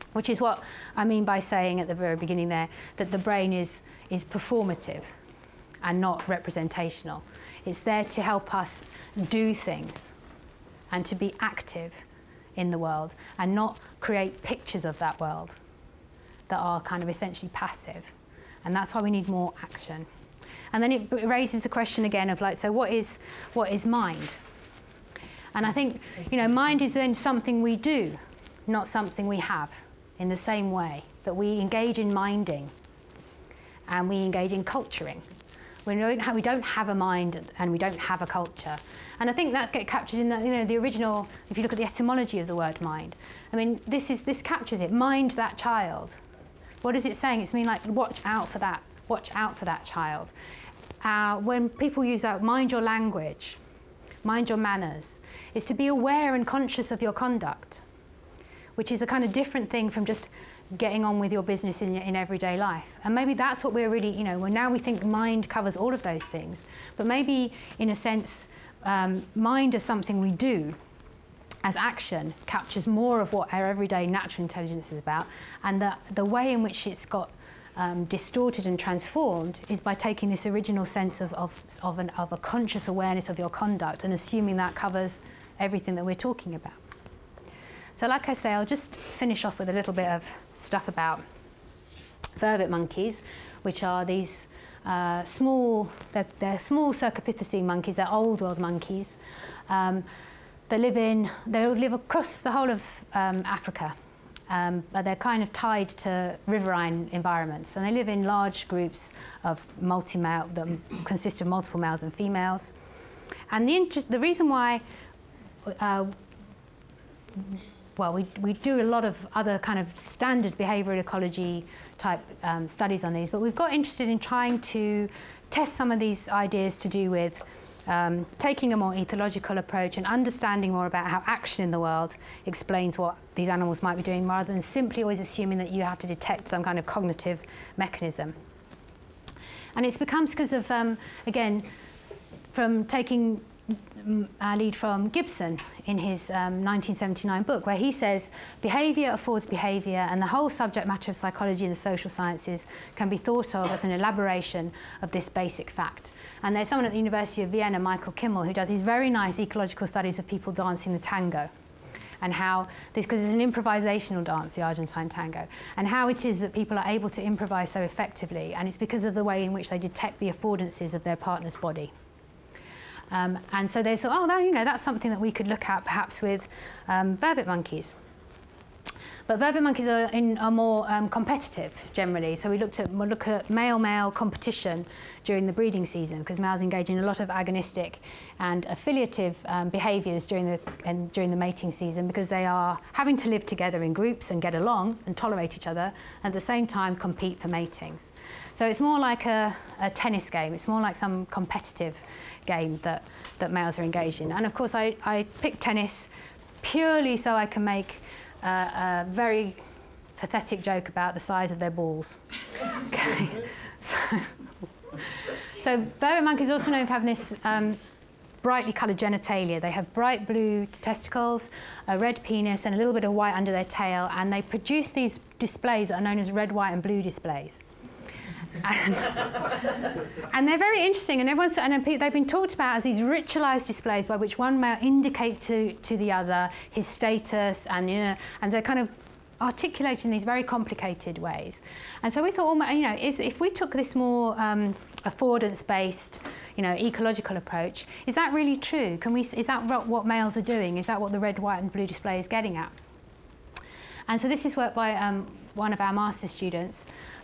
Speaker 2: which is what I mean by saying at the very beginning there that the brain is performative and not representational. It's there to help us do things and to be active in the world and not create pictures of that world that are kind of essentially passive. And that's why we need more action. And then it raises the question again of like, so what is mind? And I think, you know, mind is then something we do, not something we have, in the same way that we engage in minding and we engage in culturing. We don't have a mind and we don't have a culture. And I think that gets captured in the, you know, the original, if you look at the etymology of the word mind. I mean, this captures it, mind that child. What is it saying? It's mean like, watch out for that child. When people use that, mind your language, mind your manners, it's to be aware and conscious of your conduct, which is a kind of different thing from just getting on with your business in everyday life. And maybe that's what we're really, you know, now we think mind covers all of those things, but maybe in a sense, mind as something we do, as action, captures more of what our everyday natural intelligence is about, and the way in which it's got distorted and transformed is by taking this original sense of a conscious awareness of your conduct and assuming that covers everything that we're talking about. So like I say, I'll just finish off with a little bit of stuff about vervet monkeys, which are these they're small Cercopithecine monkeys, they're old world monkeys. They live across the whole of Africa, but they're kind of tied to riverine environments, and they live in large groups of multi-male that consist of multiple males and females. And the reason why, well, we do a lot of other kind of standard behavioural ecology type studies on these, but we've got interested in trying to test some of these ideas to do with taking a more ethological approach and understanding more about how action in the world explains what these animals might be doing, rather than simply always assuming that you have to detect some kind of cognitive mechanism. And it's becomes because of, again, from taking our lead from Gibson in his 1979 book, where he says behaviour affords behaviour, and the whole subject matter of psychology and the social sciences can be thought of as an elaboration of this basic fact. And there's someone at the University of Vienna, Michael Kimmel, who does these very nice ecological studies of people dancing the tango, and how this, because it's an improvisational dance, the Argentine tango, and how it is that people are able to improvise so effectively, and it's because of the way in which they detect the affordances of their partner's body. And so they thought, oh, you know, that's something that we could look at perhaps with vervet monkeys. But vervet monkeys are more competitive generally. So we'll look at male-male competition during the breeding season, because males engage in a lot of agonistic and affiliative behaviours during the mating season, because they are having to live together in groups and get along and tolerate each other, and at the same time compete for matings. So it's more like a tennis game. It's more like some competitive game that males are engaged in. And of course, I picked tennis purely so I can make a very pathetic joke about the size of their balls. Okay. So vervet monkeys are also known for having this brightly coloured genitalia. They have bright blue testicles, a red penis, and a little bit of white under their tail, and they produce these displays that are known as red, white, and blue displays. And they're very interesting, and they've been talked about as these ritualized displays by which one male indicates to the other his status, and, you know, and they're kind of articulated in these very complicated ways. And so we thought, well, you know, if we took this more affordance-based, you know, ecological approach, is that really true? Is that what males are doing? Is that what the red, white, and blue display is getting at? And so this is work by one of our master's students.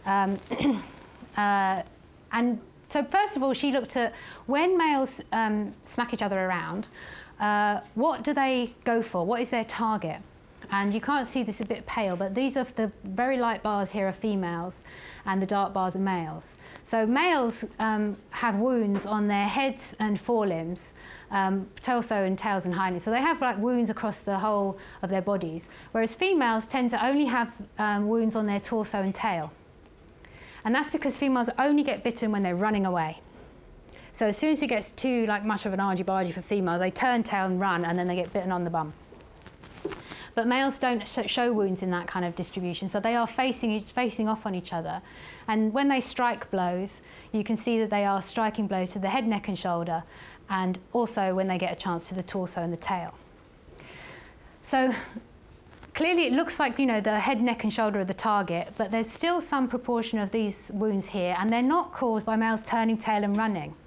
Speaker 2: And so first of all, she looked at when males smack each other around, what do they go for? What is their target? And you can't see this, a bit pale, but these are the very light bars here are females, and the dark bars are males. So males have wounds on their heads and forelimbs, torso and tails and hind legs. So they have like wounds across the whole of their bodies, whereas females tend to only have wounds on their torso and tail. And that's because females only get bitten when they're running away. So as soon as it gets too much of an argy-bargy for females, they turn tail and run, and then they get bitten on the bum. But males don't show wounds in that kind of distribution, so they are facing off on each other. And when they strike blows, you can see that they are striking blows to the head, neck and shoulder, and also when they get a chance to the torso and the tail. So clearly it looks like, you know, the head, neck and shoulder are the target, but there's still some proportion of these wounds here, and they're not caused by males turning tail and running.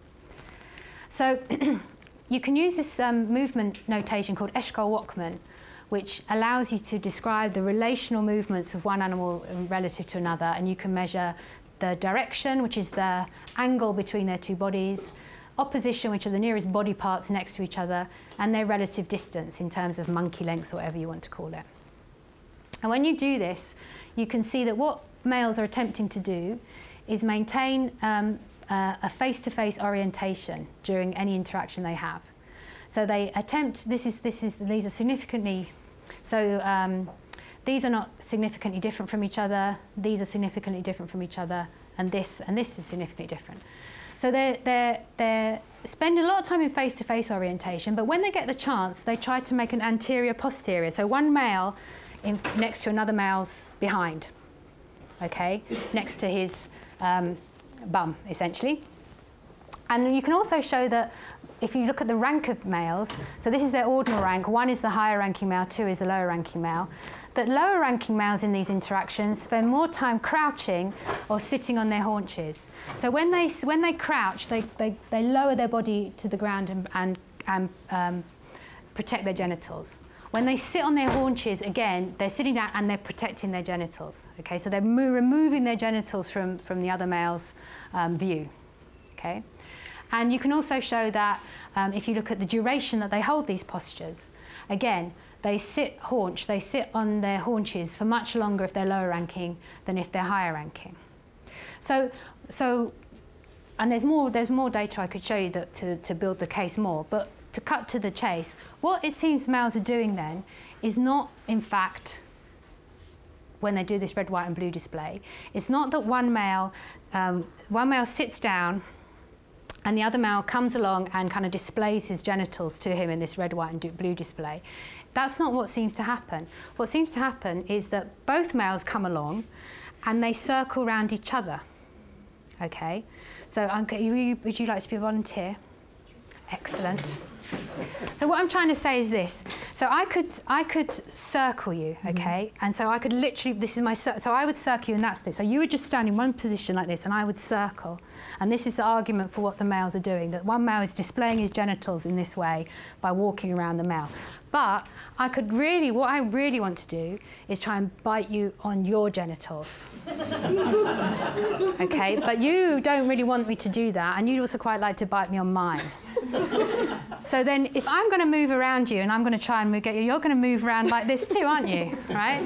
Speaker 2: So you can use this movement notation called Eshkol-Wachman, which allows you to describe the relational movements of one animal relative to another, and you can measure the direction, which is the angle between their two bodies, opposition, which are the nearest body parts next to each other, and their relative distance in terms of monkey lengths or whatever you want to call it. And when you do this, you can see that what males are attempting to do is maintain a face-to-face orientation during any interaction they have. So they attempt, these are significantly, so these are not significantly different from each other, these are significantly different from each other, and this is significantly different. So they spend a lot of time in face-to-face orientation, but when they get the chance, they try to make an anterior-posterior. So one male next to another male's behind, okay, next to his bum, essentially. And you can also show that if you look at the rank of males, so this is their ordinal rank, 1 is the higher ranking male, 2 is the lower ranking male, that lower ranking males in these interactions spend more time crouching or sitting on their haunches. So when they crouch, they lower their body to the ground and protect their genitals. When they sit on their haunches, again, they're sitting down and they're protecting their genitals. Okay, so they're removing their genitals from the other male's view. Okay, and you can also show that if you look at the duration that they hold these postures, again, they sit on their haunches for much longer if they're lower ranking than if they're higher ranking. So, and there's more data I could show you to build the case more, but to cut to the chase, what it seems males are doing then is not, in fact, when they do this red, white and blue display, it's not that one male sits down and the other male comes along and kind of displays his genitals to him in this red, white and blue display. That's not what seems to happen. What seems to happen is that both males come along and they circle around each other. Okay, so would you like to be a volunteer? Excellent. So what I'm trying to say is this. So I could circle you, okay? And so I could literally, this is my, so I would circle you and that's this. So you would just stand in one position like this and I would circle. And this is the argument for what the males are doing, that one male is displaying his genitals in this way by walking around the male. But I could really, what I really want to do is try and bite you on your genitals. Okay, but you don't really want me to do that, and you'd also quite like to bite me on mine. So then if I'm going to move around you and I'm going to try and get you, you're going to move around like this too, aren't you? Right?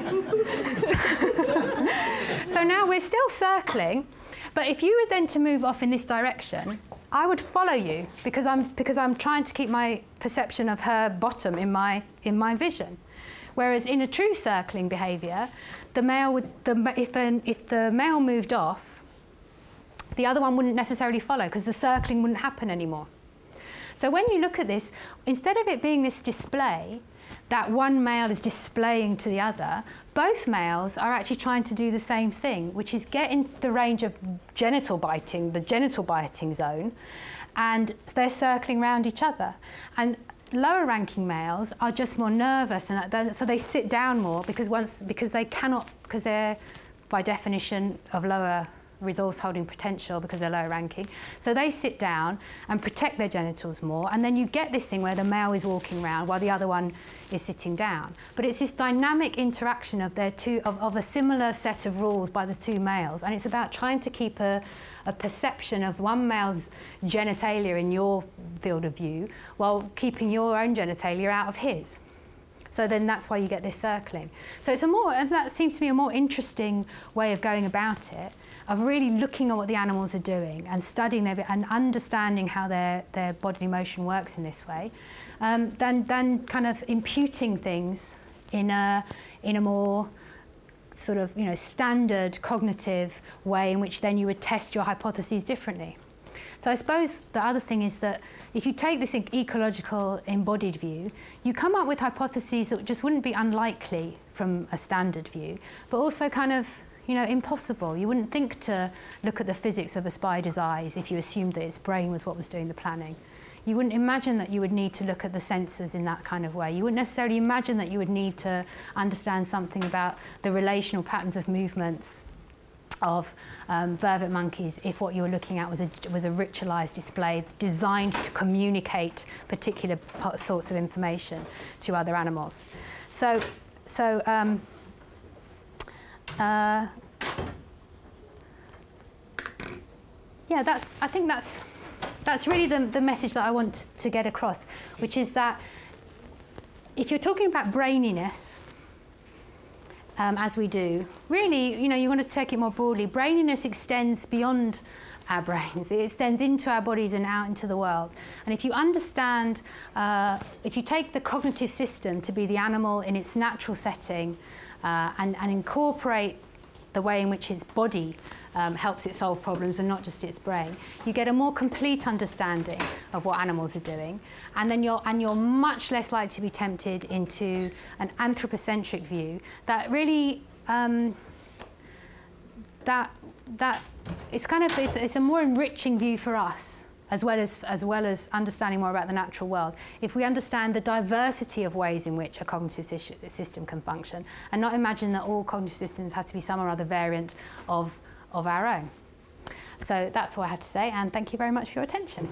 Speaker 2: So now we're still circling, but if you were then to move off in this direction, I would follow you because I'm trying to keep my perception of her bottom in my vision. Whereas in a true circling behaviour, the male would, if the male moved off, the other one wouldn't necessarily follow because the circling wouldn't happen anymore. So when you look at this, instead of it being this display that one male is displaying to the other, both males are actually trying to do the same thing, which is get in the range of genital biting, the genital biting zone, and they're circling around each other. And lower ranking males are just more nervous, and so they sit down more because they're by definition of lower resource holding potential because they're lower ranking. So they sit down and protect their genitals more, and then you get this thing where the male is walking around while the other one is sitting down. But it's this dynamic interaction of of a similar set of rules by the two males, and it's about trying to keep a perception of one male's genitalia in your field of view while keeping your own genitalia out of his. So then that's why you get this circling. So it's that seems to be a more interesting way of going about it, of really looking at what the animals are doing and studying them and understanding how their bodily motion works in this way, than kind of imputing things in a more sort of, you know, standard cognitive way in which then you would test your hypotheses differently. So I suppose the other thing is that if you take this ecological embodied view, you come up with hypotheses that just wouldn't be unlikely from a standard view, but also kind of, you know, impossible. You wouldn't think to look at the physics of a spider's eyes if you assumed that its brain was what was doing the planning. You wouldn't imagine that you would need to look at the sensors in that kind of way. You wouldn't necessarily imagine that you would need to understand something about the relational patterns of movements of vervet monkeys if what you were looking at was a ritualized display designed to communicate particular sorts of information to other animals. Yeah, I think that's really the message that I want to get across, which is that if you're talking about braininess, as we do, really, you know, you want to take it more broadly. Braininess extends beyond our brains. It extends into our bodies and out into the world. And if you understand, if you take the cognitive system to be the animal in its natural setting and incorporate the way in which its body helps it solve problems and not just its brain, you get a more complete understanding of what animals are doing, and then you're much less likely to be tempted into an anthropocentric view that really it's a more enriching view for us, as well as understanding more about the natural world, if we understand the diversity of ways in which a cognitive system can function, and not imagine that all cognitive systems have to be some or other variant of our own. So that's what I have to say, and thank you very much for your attention.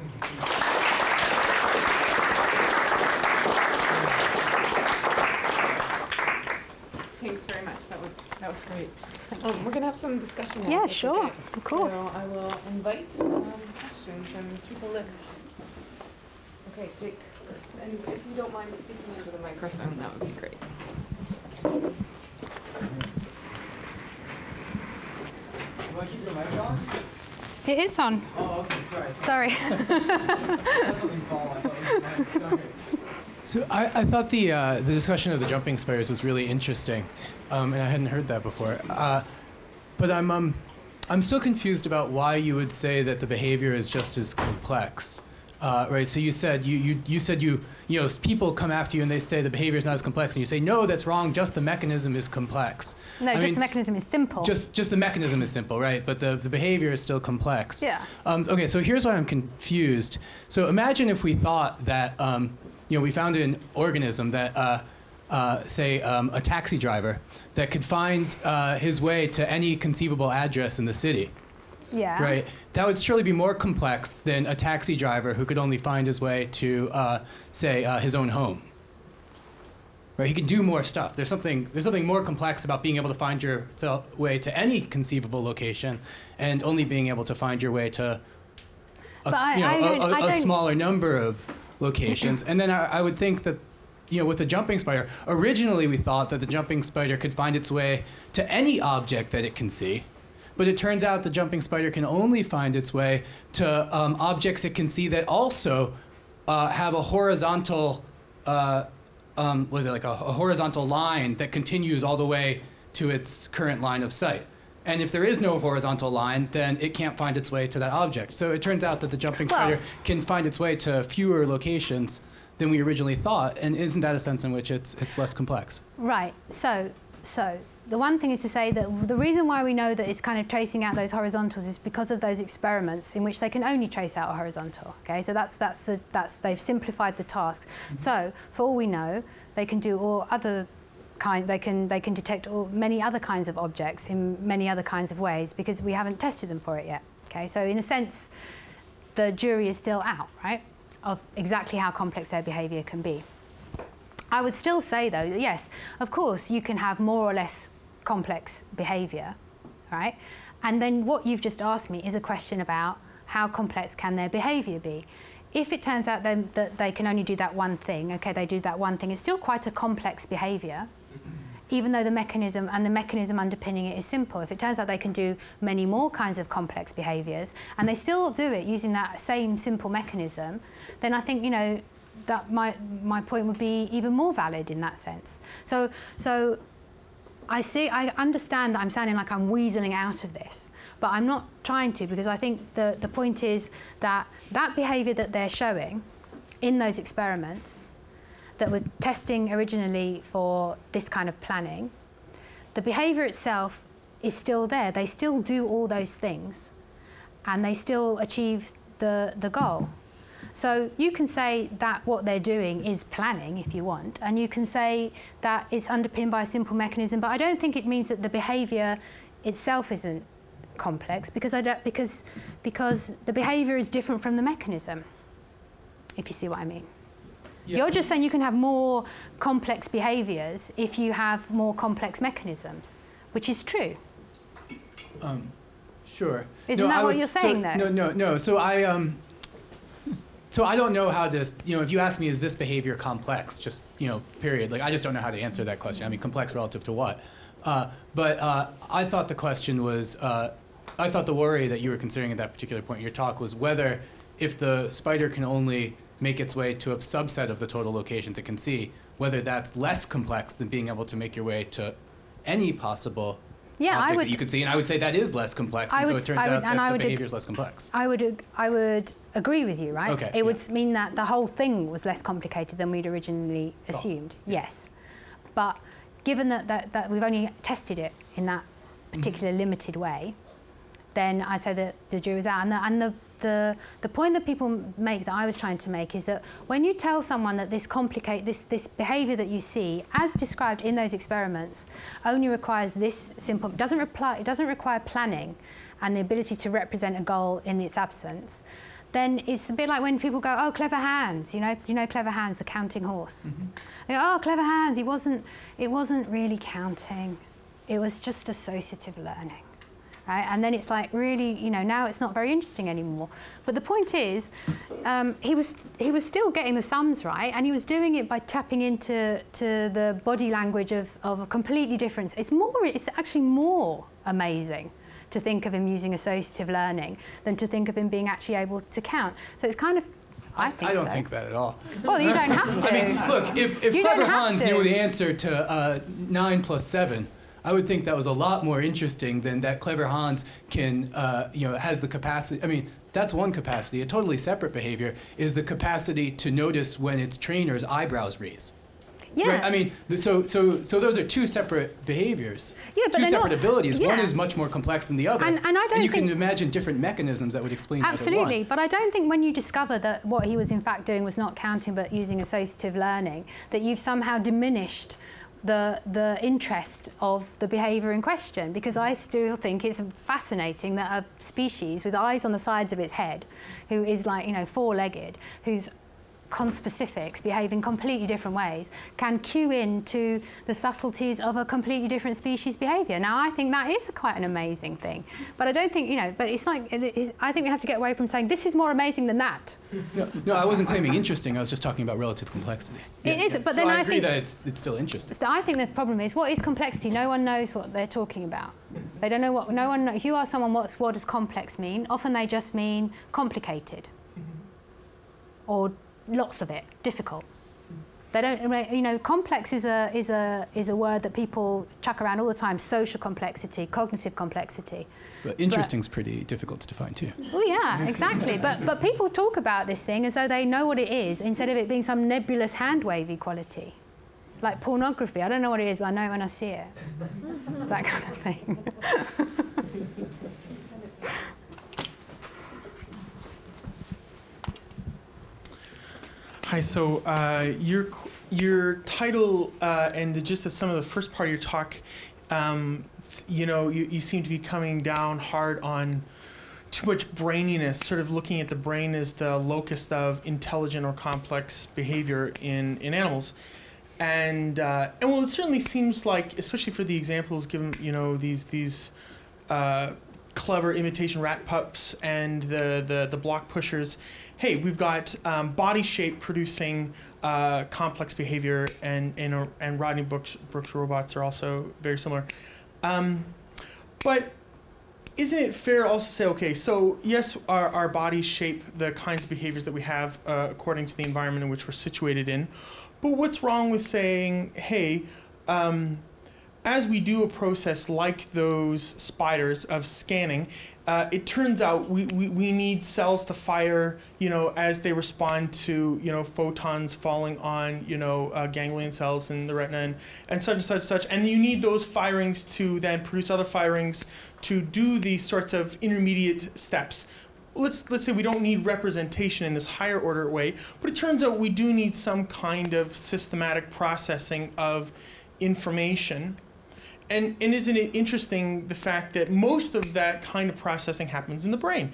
Speaker 1: Thanks very much. That was great. We're going to have some discussion now.
Speaker 2: Yeah, sure,
Speaker 1: okay.
Speaker 2: Of course.
Speaker 1: So I will invite questions and keep a list. Okay, Jake first. And if you don't mind speaking into the microphone, that would be great.
Speaker 3: Do I keep your mic on?
Speaker 2: It is on.
Speaker 3: Oh, okay, sorry.
Speaker 2: Sorry.
Speaker 3: I saw something fall. I thought it was my stomach. So I thought the discussion of the jumping spiders was really interesting, and I hadn't heard that before. But I'm still confused about why you would say that the behavior is just as complex, right? So you said you know people come after you and they say the behavior is not as complex, and you say no, that's wrong. Just the mechanism is complex.
Speaker 2: No, the mechanism is simple.
Speaker 3: Just the mechanism is simple, right? But the behavior is still complex.
Speaker 2: Yeah.
Speaker 3: Okay, so here's why I'm confused. So imagine if we thought that we found an organism that say a taxi driver that could find his way to any conceivable address in the city.
Speaker 2: Yeah.
Speaker 3: Right. That would surely be more complex than a taxi driver who could only find his way to, say, his own home. Right. He can do more stuff. There's something more complex about being able to find your way to any conceivable location, and only being able to find your way to a smaller number of locations. And then I would think that, with the jumping spider, originally we thought that the jumping spider could find its way to any object that it can see. But it turns out the jumping spider can only find its way to objects it can see that also have a horizontal, a horizontal line that continues all the way to its current line of sight. And if there is no horizontal line, then it can't find its way to that object. So it turns out that the jumping spider can find its way to fewer locations than we originally thought. And isn't that a sense in which it's less complex?
Speaker 2: Right. So the one thing is to say that the reason why we know that it's kind of tracing out those horizontals is because of those experiments in which they can only trace out a horizontal. Okay, so they've simplified the task. Mm-hmm. So for all we know, they can do all other kind. They can detect many other kinds of objects in many other kinds of ways because we haven't tested them for it yet. Okay, so in a sense, the jury is still out, right, of exactly how complex their behaviour can be. I would still say, though, that yes, of course, you can have more or less complex behaviour, right? And then what you've just asked me is a question about how complex can their behaviour be. If it turns out then that they can only do that one thing, okay, they do that one thing, it's still quite a complex behaviour, even though the mechanism underpinning it is simple. If it turns out they can do many more kinds of complex behaviours, and they still do it using that same simple mechanism, then I think, that my point would be even more valid in that sense. So I understand that I'm sounding like I'm weaseling out of this, but I'm not trying to, because I think the point is that behaviour that they're showing in those experiments that were testing originally for this kind of planning, the behaviour itself is still there. They still do all those things, and they still achieve the goal. So you can say that what they're doing is planning, if you want, and you can say that it's underpinned by a simple mechanism, but I don't think it means that the behaviour itself isn't complex, because the behaviour is different from the mechanism, if you see what I mean. Yeah. You're just saying you can have more complex behaviours if you have more complex mechanisms, which is true.
Speaker 3: Sure.
Speaker 2: Isn't that what you're saying, though?
Speaker 3: No. So I don't know how to, if you ask me, is this behavior complex, just, period. Like, I just don't know how to answer that question. I mean, complex relative to what? But I thought the question was, I thought the worry that you were considering at that particular point in your talk was whether, if the spider can only make its way to a subset of the total locations it can see, whether that's less complex than being able to make your way to any possible object that you could see. And I would say that is less complex, and so it turns out that the behavior is less complex.
Speaker 2: I would agree with you, right?
Speaker 3: Okay,
Speaker 2: it would mean that the whole thing was less complicated than we'd originally assumed, yes. But given that we've only tested it in that particular limited way, then I'd say that the jury's out. And the point that people make, that I was trying to make, is that when you tell someone that this behaviour that you see, as described in those experiments, only requires this simple, it doesn't require planning and the ability to represent a goal in its absence, then it's a bit like when people go, oh, clever Hans, you know clever Hans, the counting horse. They go, oh, clever Hans, it wasn't really counting, it was just associative learning. Right? And then it's like, really, now it's not very interesting anymore. But the point is, he was still getting the sums right, and he was doing it by tapping into the body language of a completely different. It's actually more amazing to think of him using associative learning than to think of him being actually able to count. So it's kind of, I
Speaker 3: don't think that at all.
Speaker 2: Well, you don't have to.
Speaker 3: I mean, look, if clever Hans knew the answer to 9 plus 7, I would think that was a lot more interesting than that clever Hans can, has the capacity. I mean, that's one capacity. A totally separate behavior is the capacity to notice when its trainer's eyebrows raise.
Speaker 2: Yeah.
Speaker 3: Right? I mean, so those are two separate behaviors.
Speaker 2: Yeah, but
Speaker 3: two separate abilities.
Speaker 2: Yeah.
Speaker 3: One is much more complex than the other.
Speaker 2: And I don't
Speaker 3: you
Speaker 2: think,
Speaker 3: can imagine different mechanisms that would explain
Speaker 2: absolutely,
Speaker 3: either one.
Speaker 2: but I don't think when you discover that what he was in fact doing was not counting but using associative learning, that you've somehow diminished the interest of the behaviour in question, because I still think it's fascinating that a species with eyes on the sides of its head, who is like, four-legged, whose conspecifics behave in completely different ways, can cue in to the subtleties of a completely different species behaviour. Now, I think that is quite an amazing thing, but I don't think, but it's like, I think we have to get away from saying this is more amazing than that.
Speaker 3: No, I wasn't claiming interesting. I was just talking about relative complexity.
Speaker 2: It is, but
Speaker 3: so
Speaker 2: then
Speaker 3: I agree that it's still interesting.
Speaker 2: So I think the problem is, what is complexity? No one knows what they're talking about. They don't know what. No one. If you ask someone what does complex mean, often they just mean complicated, or lots of it, difficult. They don't, complex is a word that people chuck around all the time. Social complexity, cognitive complexity.
Speaker 3: But interesting's pretty difficult to define too.
Speaker 2: Well, yeah, exactly. But people talk about this thing as though they know what it is, instead of it being some nebulous hand-wavy quality, like pornography. I don't know what it is, but I know it when I see it. That kind of thing.
Speaker 4: Hi, so your title and the gist of some of the first part of your talk, you seem to be coming down hard on too much braininess, sort of looking at the brain as the locus of intelligent or complex behavior in animals. And well, it certainly seems like, especially for the examples given, these clever imitation rat pups and the block pushers. Hey, we've got body shape producing complex behavior, and Rodney Brooks robots are also very similar. But isn't it fair also to say, okay, so yes, our bodies shape the kinds of behaviors that we have according to the environment in which we're situated in, but what's wrong with saying, hey, as we do a process like those spiders of scanning, it turns out we need cells to fire, as they respond to, photons falling on, ganglion cells in the retina and such and such and such. And you need those firings to then produce other firings to do these sorts of intermediate steps. Let's say we don't need representation in this higher order way, but it turns out we do need some kind of systematic processing of information. And isn't it interesting the fact that most of that kind of processing happens in the brain,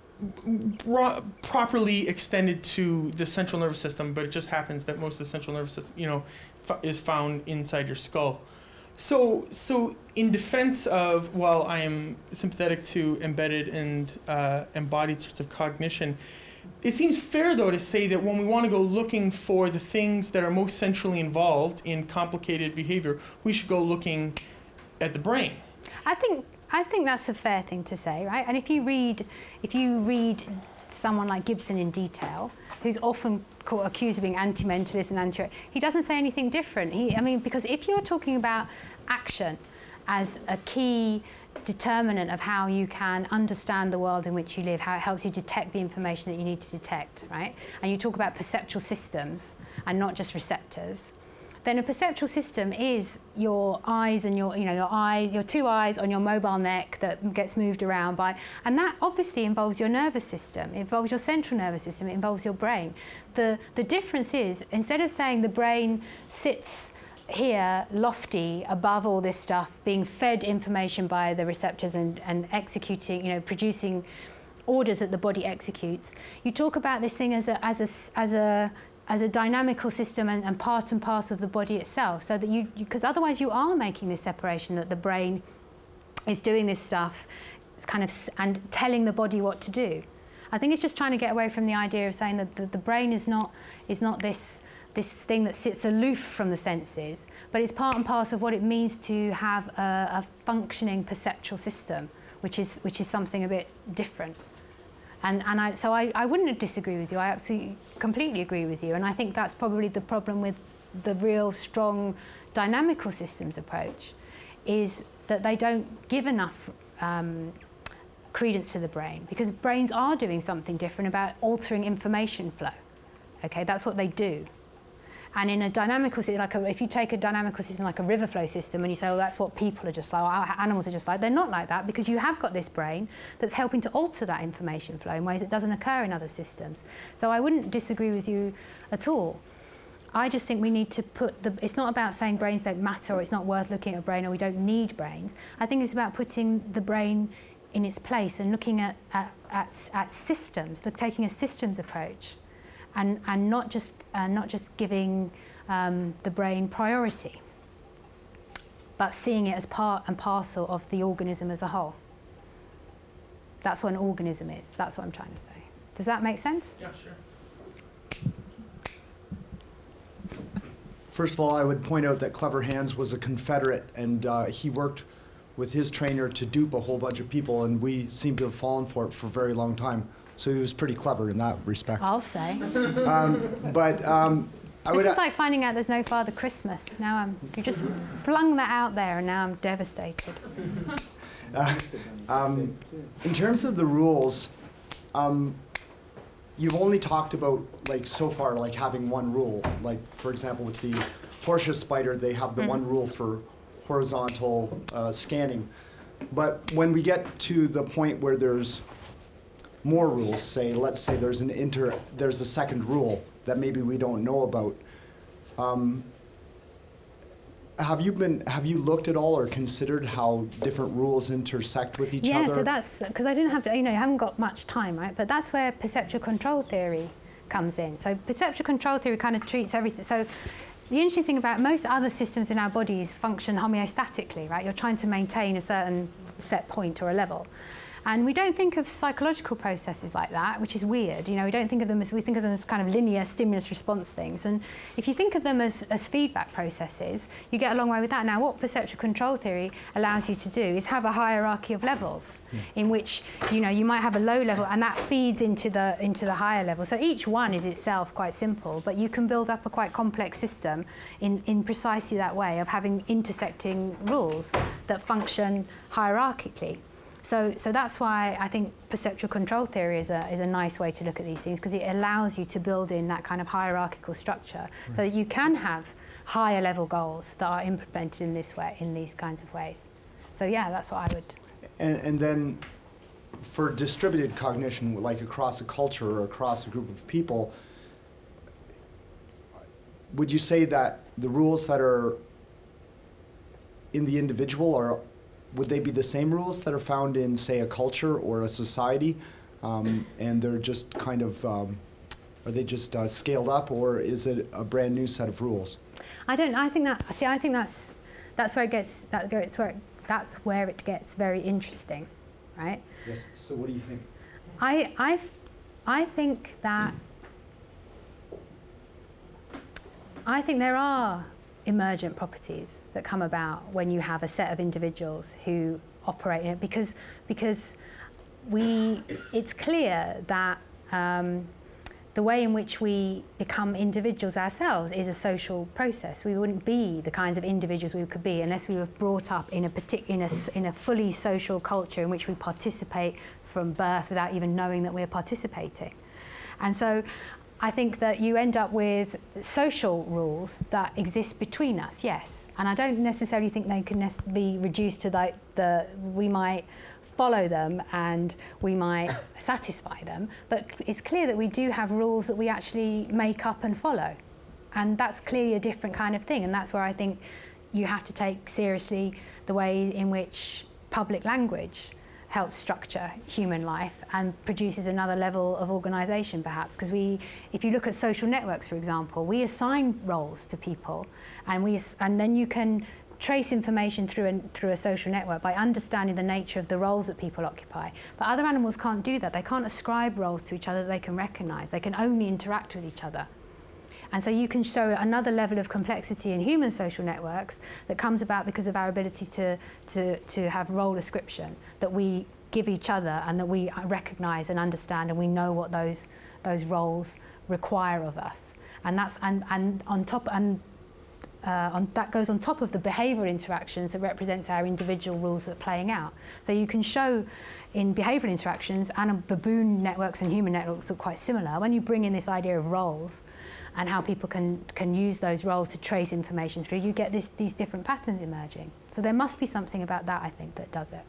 Speaker 4: properly extended to the central nervous system, but it just happens that most of the central nervous system, is found inside your skull. So in defense of, while I am sympathetic to embedded and embodied sorts of cognition, it seems fair, though, to say that when we want to go looking for the things that are most centrally involved in complicated behavior, we should go looking at the brain.
Speaker 2: I think that's a fair thing to say, right? And if you read someone like Gibson in detail, who's often accused of being anti-mentalist and he doesn't say anything different. Because if you're talking about action as a key determinant of how you can understand the world in which you live, how it helps you detect the information that you need to detect, right? And you talk about perceptual systems and not just receptors, then a perceptual system is your eyes and your two eyes on your mobile neck that gets moved around by, and that obviously involves your nervous system, it involves your central nervous system, it involves your brain. The difference is, instead of saying the brain sits here lofty above all this stuff, being fed information by the receptors and executing, producing orders that the body executes, you talk about this thing as a dynamical system and part and parcel of the body itself, so that because otherwise you are making this separation that the brain is doing this stuff and telling the body what to do. I think it's just trying to get away from the idea of saying that the brain is not this thing that sits aloof from the senses, but it's part and parcel of what it means to have a functioning perceptual system, which is something a bit different. So I wouldn't disagree with you. I absolutely, completely agree with you. And I think that's probably the problem with the real strong dynamical systems approach, is that they don't give enough credence to the brain, because brains are doing something different about altering information flow. Okay, that's what they do. And in a dynamical system, if you take a dynamical system like a river flow system and you say, well, that's what people are just like, or animals are just like, they're not like that, because you have got this brain that's helping to alter that information flow in ways that doesn't occur in other systems. So I wouldn't disagree with you at all. I just think we need to it's not about saying brains don't matter or it's not worth looking at a brain or we don't need brains. I think it's about putting the brain in its place and looking at systems, taking a systems approach. And not just giving the brain priority, but seeing it as part and parcel of the organism as a whole. That's what an organism is. That's what I'm trying to say. Does that make sense?
Speaker 4: Yeah, sure.
Speaker 5: First of all, I would point out that Clever Hands was a Confederate, and he worked with his trainer to dupe a whole bunch of people, and we seem to have fallen for it for a very long time. So he was pretty clever in that respect.
Speaker 2: I'll say.
Speaker 5: This
Speaker 2: is like finding out there's no Father Christmas. Now you just flung that out there, and now I'm devastated.
Speaker 5: In terms of the rules, you've only talked about, so far, having one rule. Like, for example, with the Portia spider, they have the one rule for horizontal scanning. But when we get to the point where there's more rules, let's say there's a second rule that maybe we don't know about. Have you looked at all or considered how different rules intersect with each other?
Speaker 2: Yeah, so that's because I didn't have to, I haven't got much time, right? But that's where perceptual control theory comes in. So perceptual control theory kind of treats everything. So the interesting thing about most other systems in our bodies function homeostatically, right? You're trying to maintain a certain set point or a level. And we don't think of psychological processes like that, which is weird. You know, we think of them as kind of linear stimulus response things. And if you think of them as feedback processes, you get a long way with that. Now, what perceptual control theory allows you to do is have a hierarchy of levels in which, you know, you might have a low level and that feeds into the higher level. So each one is itself quite simple, but you can build up a quite complex system in precisely that way of having intersecting rules that function hierarchically. So that's why I think perceptual control theory is a nice way to look at these things, because it allows you to build in that kind of hierarchical structure so that you can have higher level goals that are implemented in this way, in these kinds of ways. So yeah, that's what I would.
Speaker 5: And then for distributed cognition, like across a culture or across a group of people, would you say that the rules that are in the individual would they be the same rules that are found in, say, a culture or a society, and they're just kind of, are they just scaled up, or is it a brand new set of rules?
Speaker 2: I think that's where it gets that's where it gets very interesting, right?
Speaker 5: Yes. So what do you think?
Speaker 2: I think there are emergent properties that come about when you have a set of individuals who operate in it, because it's clear that the way in which we become individuals ourselves is a social process. We wouldn't be the kinds of individuals we could be unless we were brought up in a fully social culture in which we participate from birth without even knowing that we're participating. And so I think that you end up with social rules that exist between us, yes. And I don't necessarily think they can be reduced to we might follow them and we might satisfy them, but it's clear that we do have rules that we actually make up and follow. And that's clearly a different kind of thing, and that's where I think you have to take seriously the way in which public language helps structure human life and produces another level of organisation, perhaps. Because if you look at social networks, for example, we assign roles to people, and then you can trace information through a social network by understanding the nature of the roles that people occupy. But other animals can't do that. They can't ascribe roles to each other that they can recognise. They can only interact with each other. And so you can show another level of complexity in human social networks that comes about because of our ability to have role ascription that we give each other and that we recognise and understand, and we know what those roles require of us. And that's that goes on top of the behavioural interactions that represents our individual rules that are playing out. So you can show in behavioural interactions, and baboon networks and human networks look quite similar. When you bring in this idea of roles and how people can use those roles to trace information through, you get these different patterns emerging. So there must be something about that, I think, that does it.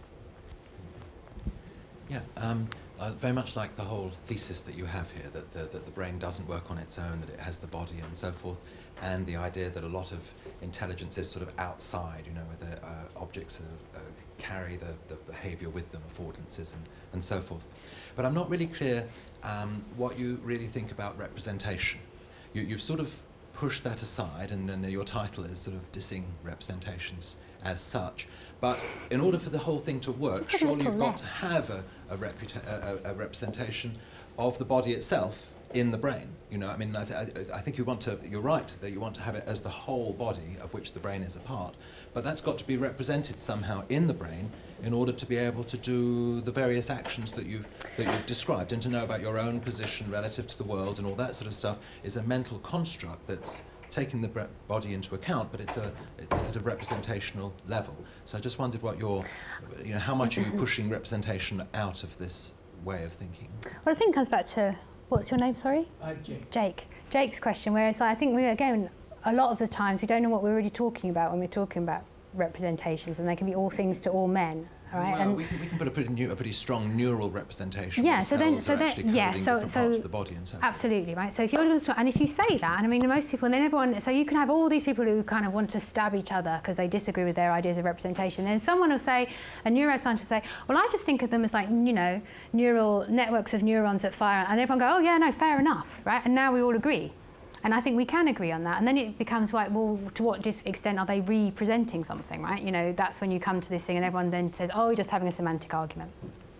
Speaker 6: Yeah, very much like the whole thesis that you have here, that the brain doesn't work on its own, that it has the body and so forth, and the idea that a lot of intelligence is sort of outside, you know, where the objects carry the behaviour with them, affordances and so forth. But I'm not really clear what you really think about representation. You've sort of pushed that aside, and your title is sort of dissing representations as such. But in order for the whole thing to work, surely you've got to have a representation of the body itself in the brain. You know, I mean, I think you're right that you want to have it as the whole body of which the brain is a part, but that's got to be represented somehow in the brain in order to be able to do the various actions that you've described, and to know about your own position relative to the world and all that sort of stuff is a mental construct that's taking the body into account, but it's at a representational level. So I just wondered what how much are you pushing representation out of this way of thinking?
Speaker 2: Well, I think it comes back to, what's your name, sorry?
Speaker 3: Jake.
Speaker 2: Jake's question, whereas I think again, a lot of the times we don't know what we're really talking about when we're talking about representations, and they can be all things to all men. Right?
Speaker 6: Well, we can put a pretty strong neural representation.
Speaker 2: Yeah,
Speaker 6: so parts of the body and so forth.
Speaker 2: Absolutely, right. So if you're going to, and if you say that, and I mean most people, and then everyone, so you can have all these people who kind of want to stab each other because they disagree with their ideas of representation. And someone will say, a neuroscientist will say, well, I just think of them as like, you know, neural networks of neurons that fire, and everyone go, oh yeah, no, fair enough, right? And now we all agree. And I think we can agree on that. And then it becomes like, well, to what extent are they representing something, right? You know, that's when you come to this thing and everyone then says, oh, we're just having a semantic argument.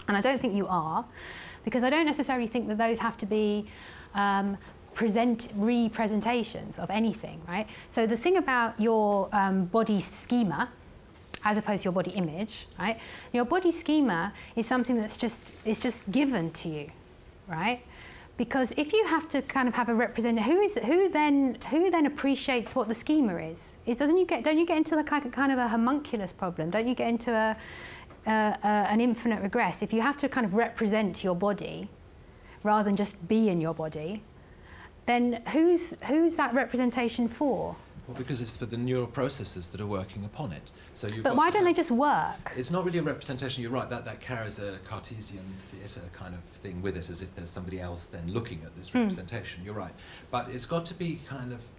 Speaker 2: And I don't think you are, because I don't necessarily think that those have to be representations of anything, right? So the thing about your body schema, as opposed to your body image, right? Your body schema is something that's just given to you, right? Because if you have to kind of have a representative, who then appreciates what the schema is? Don't you get into the kind of a homunculus problem? Don't you get into an infinite regress if you have to kind of represent your body rather than just be in your body? Then who's that representation for?
Speaker 6: Well, because it's for the neural processes that are working upon it. So
Speaker 2: but why don't they just work?
Speaker 6: It's not really a representation. You're right. That carries a Cartesian theatre kind of thing with it, as if there's somebody else then looking at this representation. You're right. But it's got to be kind of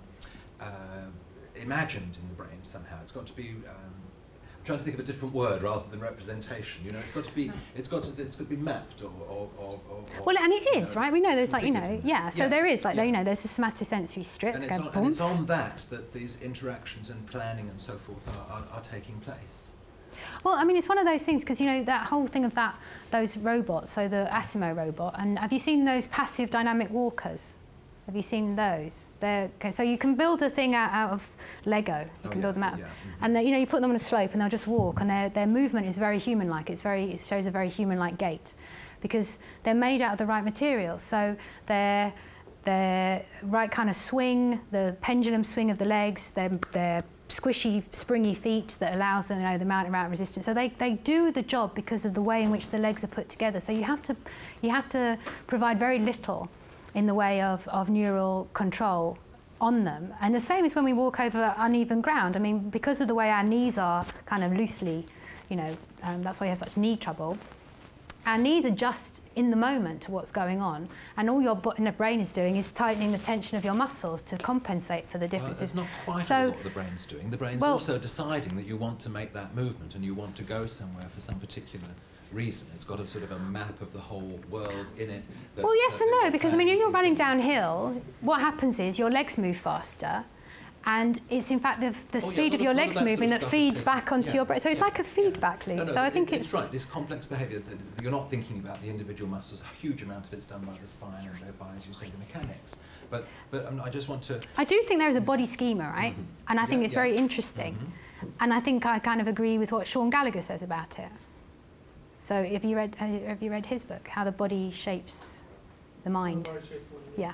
Speaker 6: imagined in the brain somehow. It's got to be. I'm trying to think of a different word rather than representation. You know, it's got to be mapped or
Speaker 2: well, and it is, right? We know there's like, so there is like, there's a somatosensory strip.
Speaker 6: And it's on that these interactions and planning and so forth are taking place.
Speaker 2: Well, I mean, it's one of those things because, that whole thing of those robots, so the Asimo robot, and have you seen those passive dynamic walkers? Have you seen those? So you can build a thing out of Lego. You can build them out, and you put them on a slope, and they'll just walk, and their movement is very human-like. It shows a very human-like gait, because they're made out of the right materials. So their right kind of swing, the pendulum swing of the legs, their squishy, springy feet that allows them, the amount of resistance. So they do the job because of the way in which the legs are put together. So you have to provide very little in the way of neural control on them. And the same is when we walk over uneven ground. I mean, because of the way our knees are kind of loosely, that's why you have such knee trouble. Our knees adjust in the moment to what's going on, and all your brain is doing is tightening the tension of your muscles to compensate for the differences.
Speaker 6: Well, that's not quite a lot the brain's doing. The brain's also deciding that you want to make that movement and you want to go somewhere for some particular reason. It's got a sort of a map of the whole world in it.
Speaker 2: Well, yes and no, because I mean, when you're running downhill, what happens is your legs move faster, and it's in fact the speed of your legs moving that feeds back onto your brain. So it's like a feedback loop.
Speaker 6: No,
Speaker 2: so I think
Speaker 6: it's right. This complex behaviour that you're not thinking about the individual muscles. A huge amount of it's done by the spine and by, as you say, the mechanics. But I just want to.
Speaker 2: I do think there is a body schema, right? And I think it's very interesting. And I think I kind of agree with what Sean Gallagher says about it. So have you read his book, How the Body Shapes the Mind? Yeah.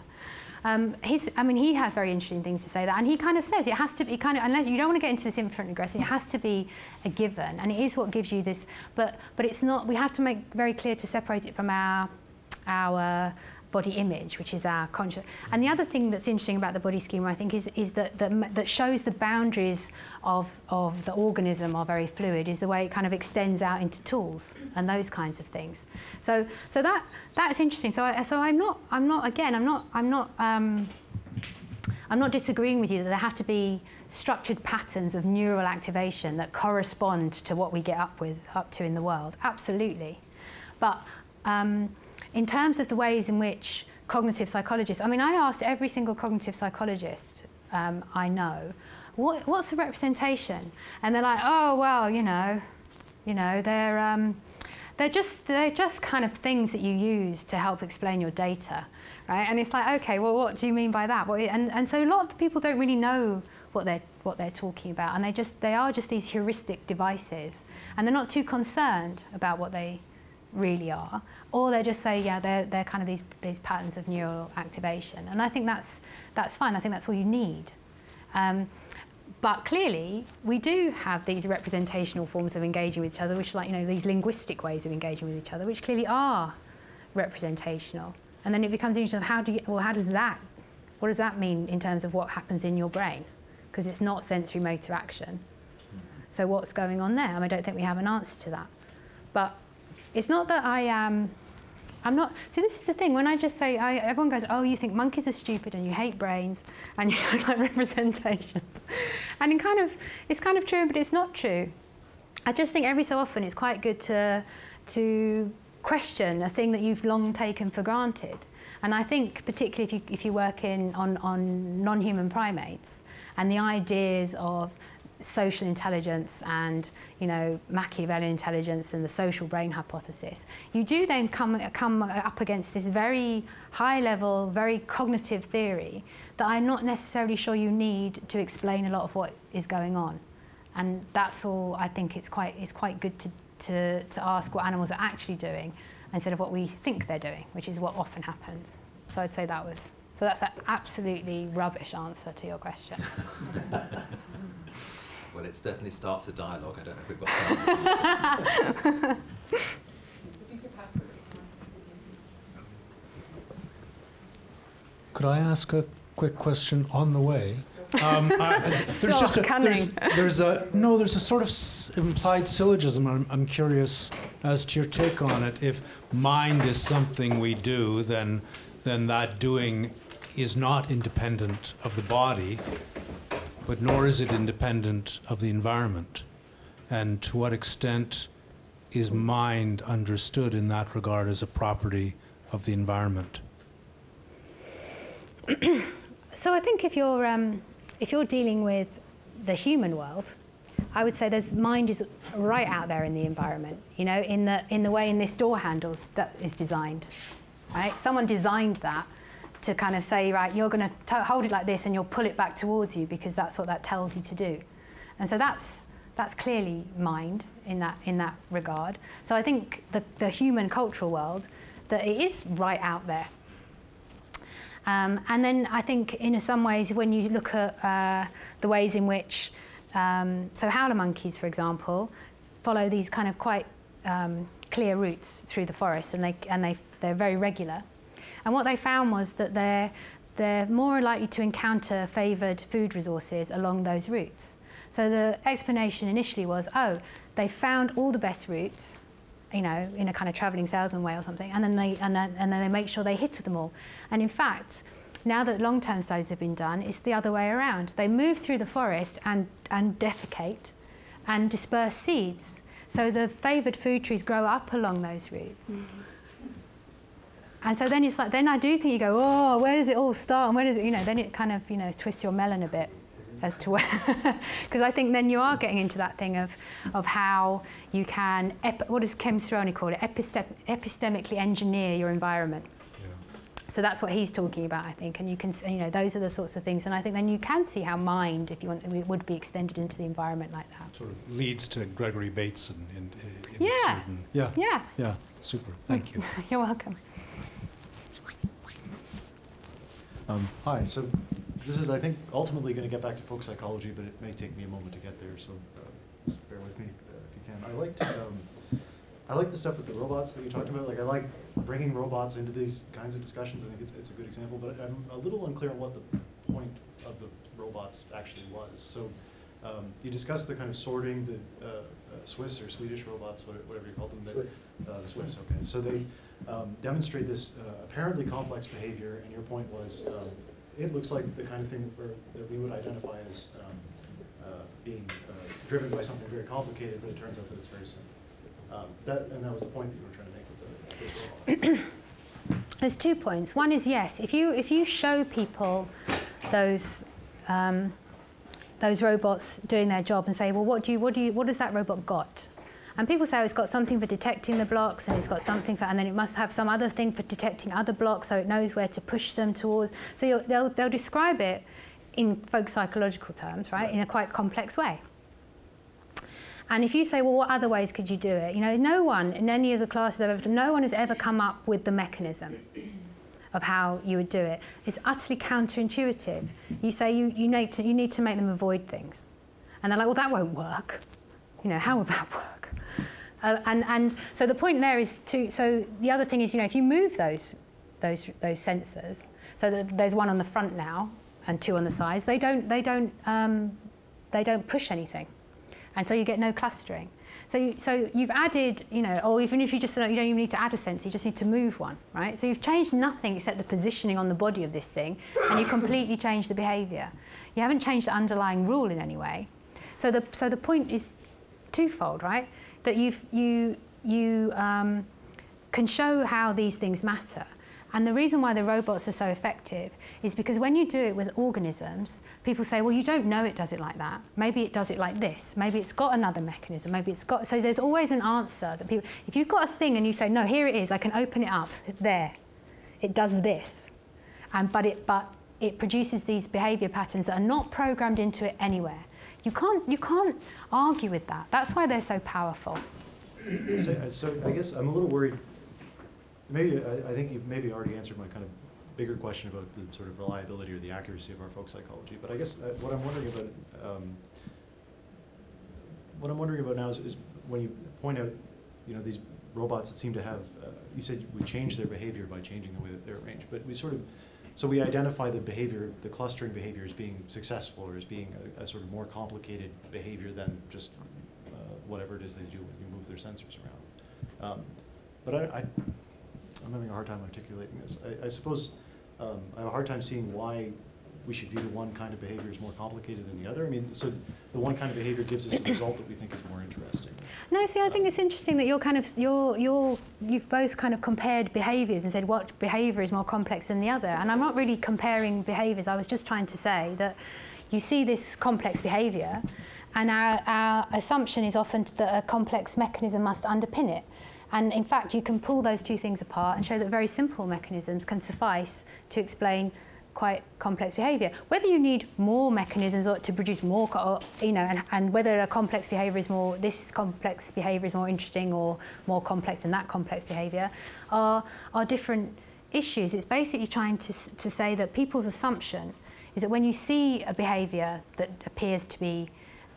Speaker 2: He has very interesting things to say that, and he kind of says it has to be unless you don't want to get into this infinite regression, it has to be a given, and it is what gives you this. But it's not. We have to make very clear to separate it from our body image, which is our conscious. And the other thing that's interesting about the body schema, I think, is that shows the boundaries of the organism are very fluid, is the way it kind of extends out into tools and those kinds of things. So that's interesting. So I'm not disagreeing with you that there have to be structured patterns of neural activation that correspond to what we get up to in the world. Absolutely. But in terms of the ways in which cognitive psychologists, I mean, I asked every single cognitive psychologist I know, what's a representation? And they're like, oh, well, they're just kind of things that you use to help explain your data, right? And it's like, okay, well, what do you mean by that? And so a lot of the people don't really know what they're talking about, and they are just these heuristic devices, and they're not too concerned about what they really are, or they just say, yeah, they're kind of these patterns of neural activation, and I think that's fine. I think that's all you need. But clearly, we do have these representational forms of engaging with each other, which, like, these linguistic ways of engaging with each other, which clearly are representational. And then it becomes interesting. What does that mean in terms of what happens in your brain? Because it's not sensory motor action. So what's going on there? I don't think we have an answer to that. But it's not that I'm not. See, this is the thing. When I just say, everyone goes, "Oh, you think monkeys are stupid and you hate brains and you don't like representations," and it's kind of true, but it's not true. I just think every so often it's quite good to question a thing that you've long taken for granted. And I think particularly if you work on non-human primates and the ideas of social intelligence and, you know, Machiavellian intelligence and the social brain hypothesis, you do then come up against this very high level, very cognitive theory that I'm not necessarily sure you need to explain a lot of what is going on. And that's all. I think it's quite good to ask what animals are actually doing instead of what we think they're doing, which is what often happens. So I'd say that was. So that's an absolutely rubbish answer to your question.
Speaker 6: Well, it certainly starts a dialogue. I don't know if we've got time.
Speaker 7: Could I ask a quick question on the way? There's
Speaker 2: So cunning.
Speaker 7: there's a sort of implied syllogism. I'm curious as to your take on it. If mind is something we do, then that doing is not independent of the body, but nor is it independent of the environment. And to what extent is mind understood in that regard as a property of the environment?
Speaker 2: So I think if you're dealing with the human world, I would say there's mind is right out there in the environment. You know, in the way in this door handles that is designed, right? Someone designed that to kind of say, right, you're going to hold it like this and you'll pull it back towards you because that's what that tells you to do. And so that's clearly mind in that regard. So I think the human cultural world, that it is right out there. And then I think in some ways when you look at the ways in which, so howler monkeys, for example, follow these kind of quite clear routes through the forest, and they're very regular. And what they found was that they're more likely to encounter favoured food resources along those routes. So the explanation initially was, oh, they found all the best routes, you know, in a kind of travelling salesman way or something, and then they make sure they hit them all. And in fact, now that long-term studies have been done, it's the other way around. They move through the forest and defecate and disperse seeds. So the favoured food trees grow up along those routes. Mm-hmm. And so then it's like, then I do think you go, oh, where does it all start? And where does it, you know, then it kind of, you know, twists your melon a bit as to where, because I think then you are getting into that thing of how you can, what does Kem Sironi call it? Epistemically engineer your environment. Yeah. So that's what he's talking about, I think. And you can, you know, those are the sorts of things. And I think then you can see how mind, if you want, it would be extended into the environment like that.
Speaker 7: Sort of leads to Gregory Bateson in
Speaker 2: yeah.
Speaker 7: certain, yeah.
Speaker 2: Yeah.
Speaker 7: Yeah, super. Thank you.
Speaker 2: You're welcome.
Speaker 8: Hi, so this is, I think, ultimately going to get back to folk psychology, but it may take me a moment to get there, so just bear with me if you can. I like the stuff with the robots that you talked about. Like, I like bringing robots into these kinds of discussions. I think it's a good example, but I'm a little unclear on what the point of the robots actually was. So you discussed the kind of sorting, the Swiss or Swedish robots, whatever you call them. The Swiss, okay. So they demonstrate this apparently complex behavior, and your point was it looks like the kind of thing that we would identify as being driven by something very complicated, but it turns out that it's very simple. That was the point that you were trying to make with this robot.
Speaker 2: There's 2 points. One is, yes, if you show people those robots doing their job and say, well, what has that robot got? And people say, oh, it's got something for detecting the blocks, and it's got something for, and then it must have some other thing for detecting other blocks, so it knows where to push them towards. So they'll describe it in folk psychological terms, right, in a quite complex way. And if you say, well, what other ways could you do it? You know, no one in any of the classes I've ever done, no one has ever come up with the mechanism of how you would do it. It's utterly counterintuitive. You say you need to make them avoid things, and they're like, well, that won't work. You know, how will that work? And so the point there is so the other thing is, you know, if you move those sensors, so that there's one on the front now and 2 on the sides, they don't push anything, and so you get no clustering. So you've added, you know, or even if you just, you don't even need to add a sensor, you just need to move one, right? So you've changed nothing except the positioning on the body of this thing, and you completely changed the behaviour. You haven't changed the underlying rule in any way. So the point is twofold, right? That you can show how these things matter, And the reason why the robots are so effective is because when you do it with organisms, people say, well, you don't know it does it like that. Maybe it does it like this. Maybe it's got another mechanism. Maybe it's got... So there's always an answer that people... If you've got a thing and you say, no, here it is, I can open it up, there. It does this. But it produces these behavior patterns that are not programmed into it anywhere. You can't argue with that. That's why they're so powerful.
Speaker 8: So I guess I'm a little worried. Maybe I think you've maybe already answered my kind of bigger question about the sort of reliability or the accuracy of our folk psychology. But I guess what I'm wondering about now is when you point out, these robots that seem to have. You said we change their behavior by changing the way that they're arranged, but so we identify the behavior, the clustering behavior, as being successful or as being a sort of more complicated behavior than just whatever it is they do when you move their sensors around. But I'm having a hard time articulating this. I suppose I have a hard time seeing why we should view the one kind of behavior as more complicated than the other. I mean, so the one kind of behavior gives us a result that we think is more interesting.
Speaker 2: No, see, I think it's interesting that you've both kind of compared behaviours and said what behaviour is more complex than the other. And I'm not really comparing behaviours. I was just trying to say that you see this complex behaviour, and our assumption is often that a complex mechanism must underpin it. And in fact, you can pull those two things apart and show that very simple mechanisms can suffice to explain quite complex behaviour. Whether you need more mechanisms or to produce more, and whether a complex behaviour is more, this complex behaviour is more interesting or more complex than that complex behaviour, are different issues. It's basically trying to say that people's assumption is that when you see a behaviour that appears to be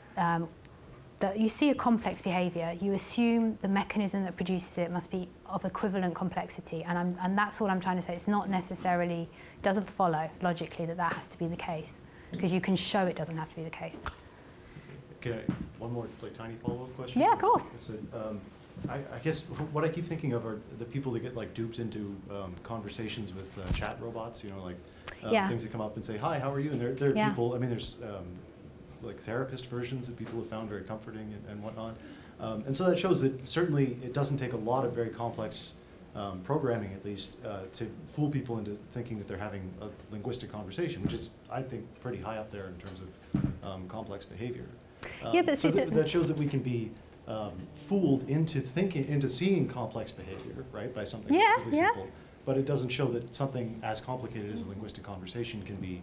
Speaker 2: that you see a complex behaviour, you assume the mechanism that produces it must be of equivalent complexity, and that's all I'm trying to say. It's not necessarily, doesn't follow logically that has to be the case, because you can show it doesn't have to be the case.
Speaker 8: Okay, one more tiny follow-up question?
Speaker 2: Yeah, of course.
Speaker 8: So, I guess what I keep thinking of are the people that get duped into conversations with chat robots, things that come up and say, hi, how are you? And they're people, I mean, there's therapist versions that people have found very comforting and whatnot. And so that shows that certainly it doesn't take a lot of very complex programming, at least, to fool people into thinking that they're having a linguistic conversation, which is, I think, pretty high up there in terms of complex behavior. So that shows that we can be fooled into seeing complex behavior, right, by something relatively simple. But it doesn't show that something as complicated as a linguistic conversation can be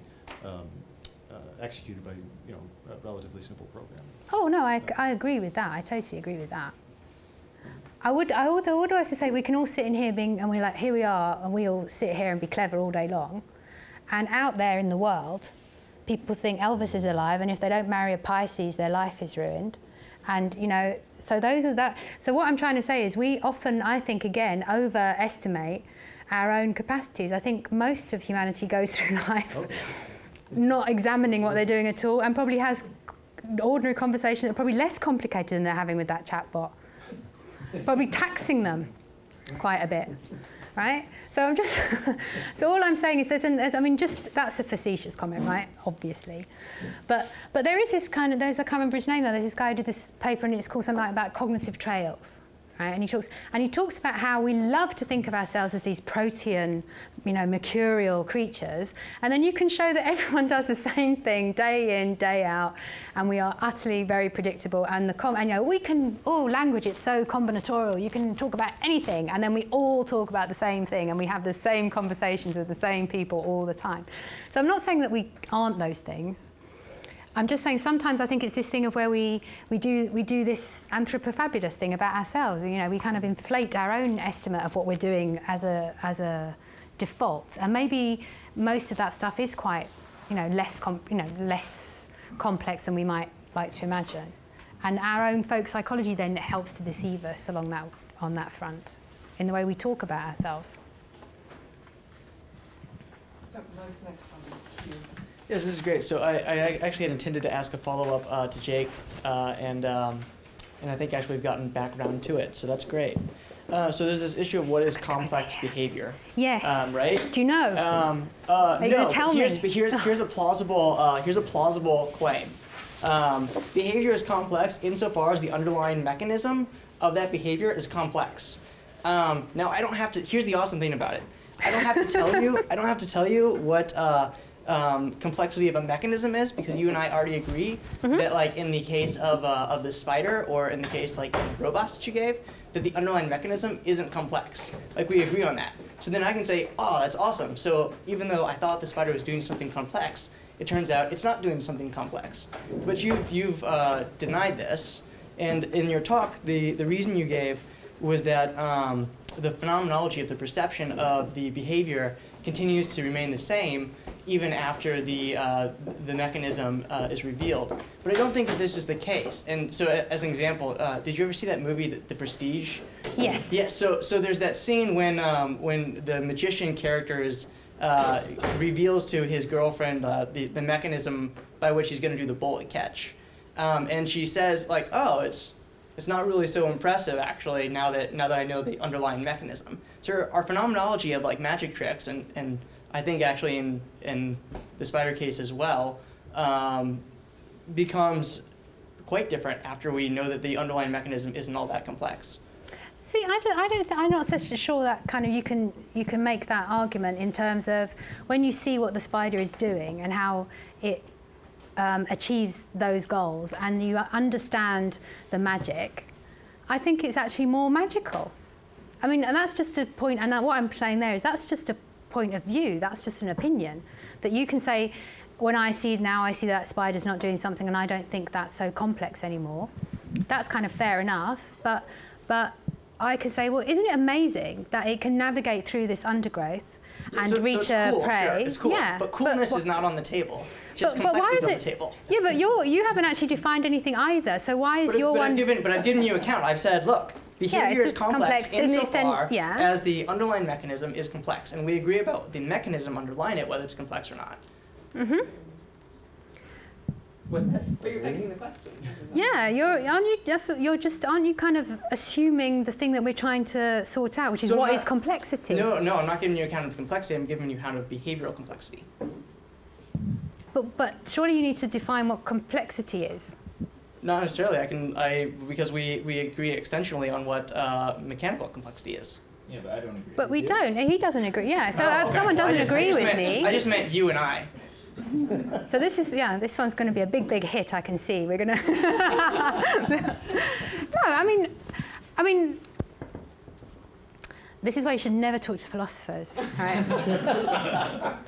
Speaker 8: executed by a relatively simple program.
Speaker 2: Oh no, I agree with that. I totally agree with that. I would also say we can all sit in here and we're like, here we are, and we all sit here and be clever all day long. And out there in the world, people think Elvis is alive, and if they don't marry a Pisces, their life is ruined. And so those are that. So what I'm trying to say is we often, I think, again, overestimate our own capacities. I think most of humanity goes through life not examining what they're doing at all, and probably has ordinary conversations that are probably less complicated than they're having with that chatbot. Probably taxing them quite a bit, right? So I'm just, so all I'm saying is that's a facetious comment, right? Obviously, but there is this kind of, I can't remember his name now. There's this guy who did this paper, and it's called something about cognitive trails. Right? And he talks about how we love to think of ourselves as these protean, mercurial creatures, and then you can show that everyone does the same thing day in, day out, and we are utterly very predictable. And we can, language, it's so combinatorial. You can talk about anything, and then we all talk about the same thing, and we have the same conversations with the same people all the time. So I'm not saying that we aren't those things. I'm just saying sometimes I think it's this thing of where we do this anthropofabulous thing about ourselves. We kind of inflate our own estimate of what we're doing as a default, and maybe most of that stuff is quite less complex than we might like to imagine. And our own folk psychology then helps to deceive us on that front, in the way we talk about ourselves.
Speaker 1: So, Louise, next one.
Speaker 9: Yes, this is great. So I actually had intended to ask a follow-up to Jake, and I think actually we've gotten back around to it, so that's great. So there's this issue of what is complex behavior.
Speaker 2: Yes.
Speaker 9: Right?
Speaker 2: Do you know? Are you going to tell me?
Speaker 9: Here's a plausible claim. Behavior is complex insofar as the underlying mechanism of that behavior is complex. Now I don't have to. Here's the awesome thing about it. I don't have to tell you. I don't have to tell you what complexity of a mechanism is, because you and I already agree that, like in the case of the spider, or in the case like in the robots that you gave, that the underlying mechanism isn't complex. Like, we agree on that. So then I can say, oh, that's awesome. So even though I thought the spider was doing something complex, it turns out it's not doing something complex. But you've denied this, and in your talk, the reason you gave was that the phenomenology of the perception of the behavior continues to remain the same even after the mechanism is revealed. But I don't think that this is the case. And so, as an example, did you ever see that movie, The Prestige?
Speaker 2: Yes.
Speaker 9: Yes. So there's that scene when the magician character reveals to his girlfriend the mechanism by which he's going to do the bullet catch, and she says, like, "Oh, it's not really so impressive, actually, now that I know the underlying mechanism." So our phenomenology of like magic tricks, and I think actually in the spider case as well, becomes quite different after we know that the underlying mechanism isn't all that complex.
Speaker 2: See, I'm not so sure that kind of you can make that argument in terms of when you see what the spider is doing and how it achieves those goals, and you understand the magic. I think it's actually more magical. I mean, and that's just a point. And what I'm saying there is that's just a point of view. That's just an opinion that you can say. When I see that spider's not doing something, and I don't think that's so complex anymore. That's kind of fair enough, but I could say, well, isn't it amazing that it can navigate through this undergrowth and reach a prey?
Speaker 9: Sure, it's cool,
Speaker 2: yeah,
Speaker 9: but coolness is not on the table. Just complexity is on the table.
Speaker 2: Yeah, but you haven't actually defined anything either. So why is your one?
Speaker 9: But I've given you account. I've said, look, behavior is complex insofar as the underlying mechanism is complex, and we agree about the mechanism underlying it, whether it's complex or not.
Speaker 2: Mm-hmm.
Speaker 9: What's that?
Speaker 1: But you're picking the question.
Speaker 2: Yeah, aren't you kind of assuming the thing that we're trying to sort out, which is what is complexity?
Speaker 9: No, I'm not giving you account of complexity. I'm giving you account of behavioral complexity.
Speaker 2: But surely you need to define what complexity is.
Speaker 9: Not necessarily. Because we agree extensionally on what mechanical complexity is.
Speaker 10: Yeah, but I don't agree.
Speaker 2: But we don't. He doesn't agree. Yeah. So
Speaker 9: okay.
Speaker 2: someone doesn't agree with me.
Speaker 9: I just meant you and I.
Speaker 2: So this one's going to be a big hit. I can see. We're going to. No, I mean, this is why you should never talk to philosophers, right?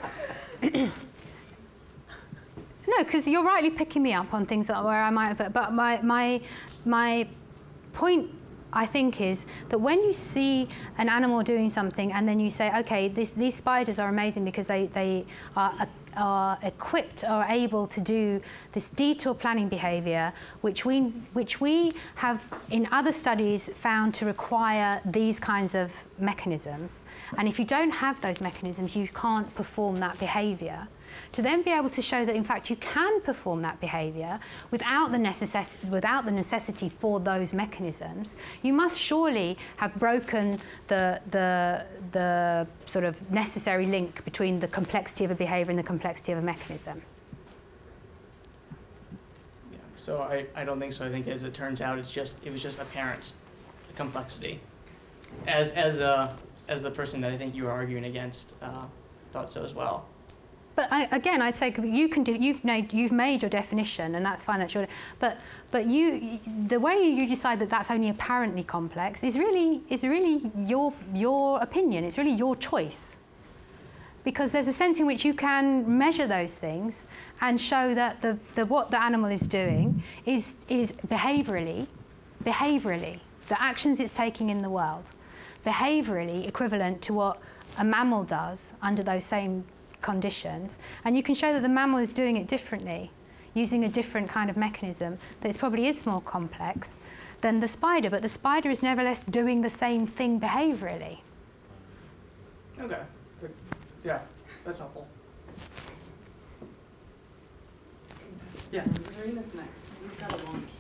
Speaker 2: No, because you're rightly picking me up on things where I might have. But my point, I think, is that when you see an animal doing something and then you say, okay, these spiders are amazing because they are equipped or able to do this detour planning behavior, which we have in other studies found to require these kinds of mechanisms. And if you don't have those mechanisms, you can't perform that behavior. To then be able to show that, in fact, you can perform that behavior without the necessity for those mechanisms, you must surely have broken the sort of necessary link between the complexity of a behavior and the complexity of a mechanism.
Speaker 9: Yeah, so I don't think so. I think, as it turns out, it was just apparent, the complexity. As the person that I think you were arguing against thought so as well.
Speaker 2: But again, I'd say you've made your definition, and that's fine. But the way you decide that that's only apparently complex is really your opinion. It's really your choice, because there's a sense in which you can measure those things and show that what the animal is doing is behaviorally the actions it's taking in the world, behaviorally equivalent to what a mammal does under those same conditions, and you can show that the mammal is doing it differently, using a different kind of mechanism that probably is more complex than the spider, but the spider is nevertheless doing the same thing behaviorally.
Speaker 9: Okay. Yeah, that's helpful. Yeah.
Speaker 1: Marina's next. We've got a long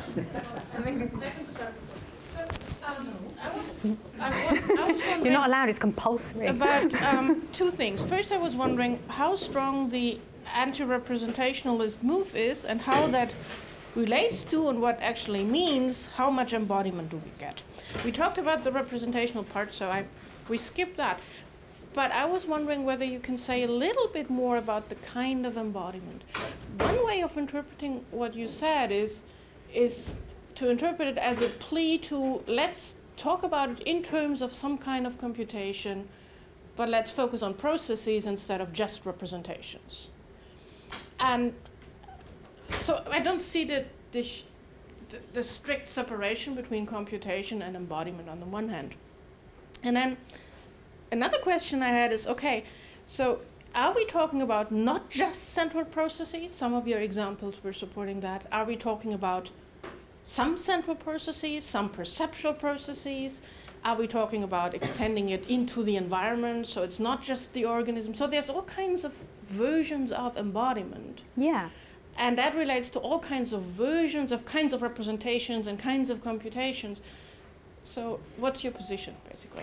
Speaker 1: I was
Speaker 2: You're not allowed, it's compulsory.
Speaker 11: About two things. First, I was wondering how strong the anti-representationalist move is and how that relates to and what actually means how much embodiment do we get. We talked about the representational part, so we skipped that. But I was wondering whether you can say a little bit more about the kind of embodiment. One way of interpreting what you said is to interpret it as a plea to let's talk about it in terms of some kind of computation, but let's focus on processes instead of just representations. And so I don't see the strict separation between computation and embodiment on the one hand. And then another question I had is, okay, so are we talking about not just central processes? Some of your examples were supporting that. Are we talking about some central processes, some perceptual processes? Are we talking about extending it into the environment, so it's not just the organism? So there's all kinds of versions of embodiment.
Speaker 2: Yeah.
Speaker 11: And that relates to all kinds of versions of kinds of representations and kinds of computations. So what's your position, basically?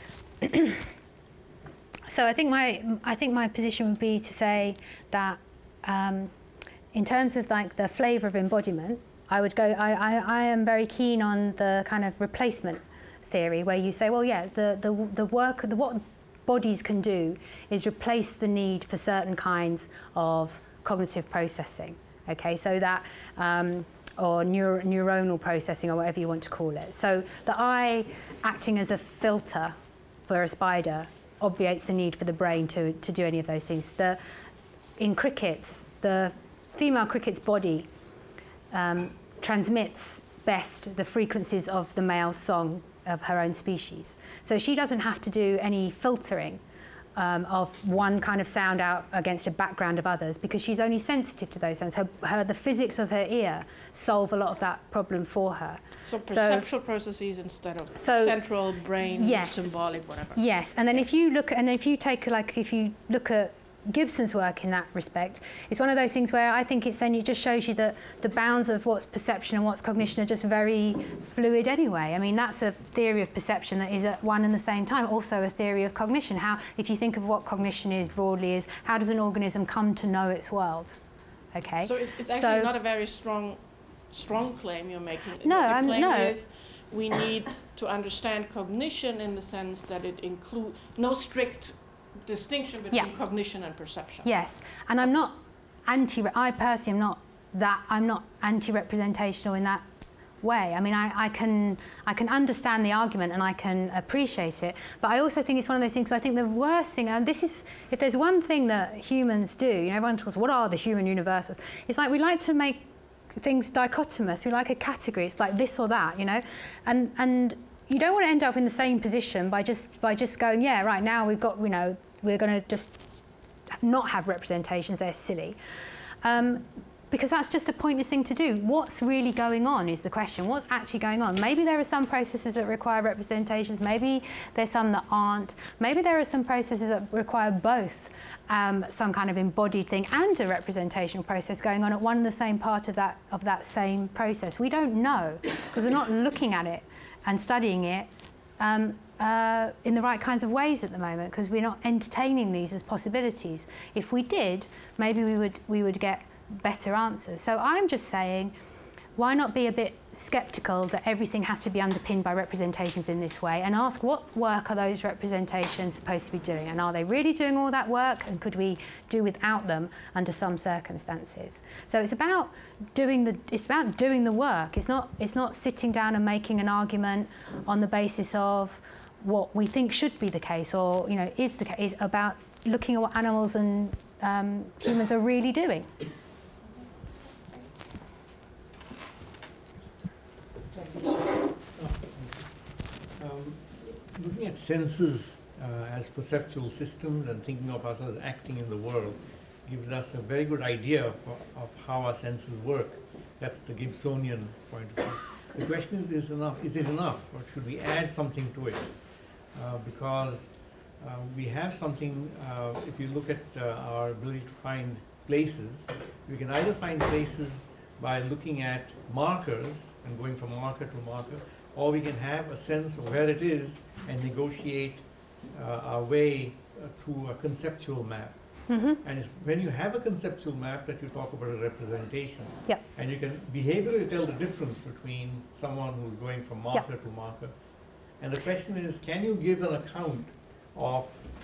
Speaker 2: So I think my position would be to say that in terms of like the flavour of embodiment, I am very keen on the kind of replacement theory where you say, well, yeah, what bodies can do is replace the need for certain kinds of cognitive processing, okay, so that, or neuronal processing or whatever you want to call it. So the eye acting as a filter for a spider obviates the need for the brain to do any of those things. In crickets, the female cricket's body transmits best the frequencies of the male song of her own species. So she doesn't have to do any filtering of one kind of sound out against a background of others because she's only sensitive to those sounds. The physics of her ear solve a lot of that problem for her.
Speaker 11: So perceptual processes instead of central brain,
Speaker 2: yes,
Speaker 11: symbolic, whatever.
Speaker 2: Yes, and then if you look at Gibson's work in that respect, it's one of those things where I think it just shows you that the bounds of what's perception and what's cognition are just very fluid anyway. I mean, that's a theory of perception that is at one and the same time also a theory of cognition. How, if you think of what cognition is broadly, is how does an organism come to know its world? Okay.
Speaker 11: So it's actually not a very strong claim you're making.
Speaker 2: No,
Speaker 11: the claim
Speaker 2: no.
Speaker 11: is we need to understand cognition in the sense that it includes no strict distinction between cognition and perception.
Speaker 2: Yes, and I personally I'm not anti-representational in that way. I mean, I can understand the argument and I can appreciate it, but I also think it's one of those things. I think the worst thing, and this is, if there's one thing that humans do, you know, everyone talks, what are the human universals? It's like we like to make things dichotomous. We like a category. It's like this or that, you know, and you don't want to end up in the same position by just going, yeah, right, now we've got, you know, we're going to just not have representations. They're silly. Because that's just a pointless thing to do. What's really going on is the question. What's actually going on? Maybe there are some processes that require representations. Maybe there's some that aren't. Maybe there are some processes that require both some kind of embodied thing and a representational process going on at one and the same part of that same process. We don't know because we're not looking at it and studying it in the right kinds of ways at the moment because we're not entertaining these as possibilities. If we did, maybe we would get better answers. So I'm just saying, why not be a bit sceptical that everything has to be underpinned by representations in this way and ask what work are those representations supposed to be doing, and are they really doing all that work, and could we do without them under some circumstances? So it's about doing the work. It's not sitting down and making an argument on the basis of what we think should be the case or, you know, is the case. It's about looking at what animals and humans are really doing.
Speaker 10: Looking at senses as perceptual systems and thinking of us as acting in the world gives us a very good idea of how our senses work. That's the Gibsonian point of view. The question is it enough, or should we add something to it? Because we have something, if you look at our ability to find places, we can either find places by looking at markers and going from marker to marker, or we can have a sense of where it is and negotiate our way through a conceptual map.
Speaker 2: Mm-hmm.
Speaker 10: And it's when you have a conceptual map that you talk about a representation.
Speaker 2: Yep.
Speaker 10: And you can behaviorally tell the difference between someone who's going from marker to marker. And the question is, can you give an account of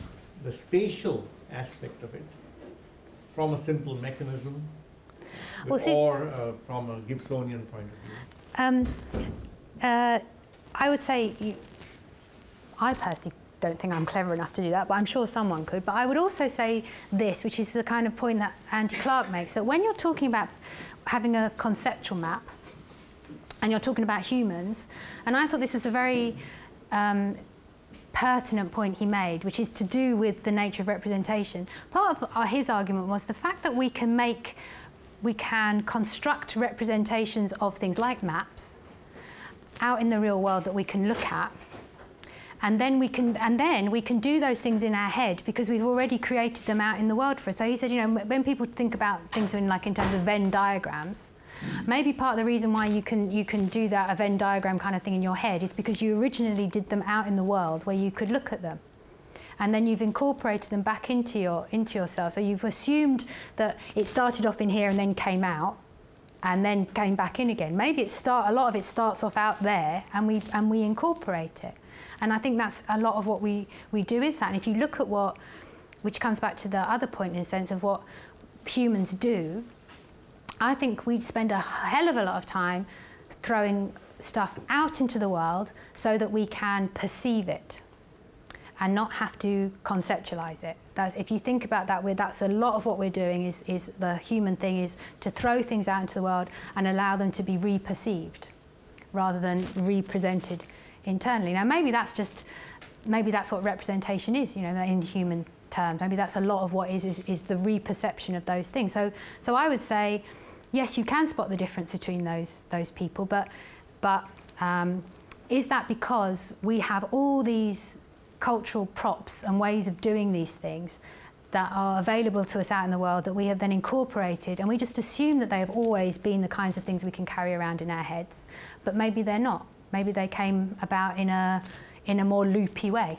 Speaker 10: the spatial aspect of it from a simple mechanism
Speaker 2: Well, see-
Speaker 10: or from a Gibsonian point of view?
Speaker 2: I would say, I personally don't think I'm clever enough to do that, but I'm sure someone could. But I would also say this, which is the kind of point that Andy Clark makes, that when you're talking about having a conceptual map, and you're talking about humans, and I thought this was a very pertinent point he made, which is to do with the nature of representation. Part of his argument was the fact that we can construct representations of things like maps out in the real world that we can look at, and then we can do those things in our head because we've already created them out in the world for us. So he said, you know, when people think about things in terms of Venn diagrams, maybe part of the reason why you can do that, a Venn diagram kind of thing in your head, is because you originally did them out in the world where you could look at them, and then you've incorporated them back into yourself. So you've assumed that it started off in here and then came out, and then came back in again. Maybe a lot of it starts off out there, and we incorporate it. And I think that's a lot of what we do is that. And if you look at which comes back to the other point in a sense of what humans do, I think we spend a hell of a lot of time throwing stuff out into the world so that we can perceive it and not have to conceptualize it. If you think about that, that's a lot of what we're doing is the human thing is to throw things out into the world and allow them to be reperceived rather than represented internally. Now, maybe that's what representation is, you know, in human terms. Maybe that's a lot of what is the reperception of those things. So I would say, yes, you can spot the difference between those people, but is that because we have all these cultural props and ways of doing these things that are available to us out in the world that we have then incorporated, and we just assume that they have always been the kinds of things we can carry around in our heads, but maybe they're not. Maybe they came about in a more loopy way.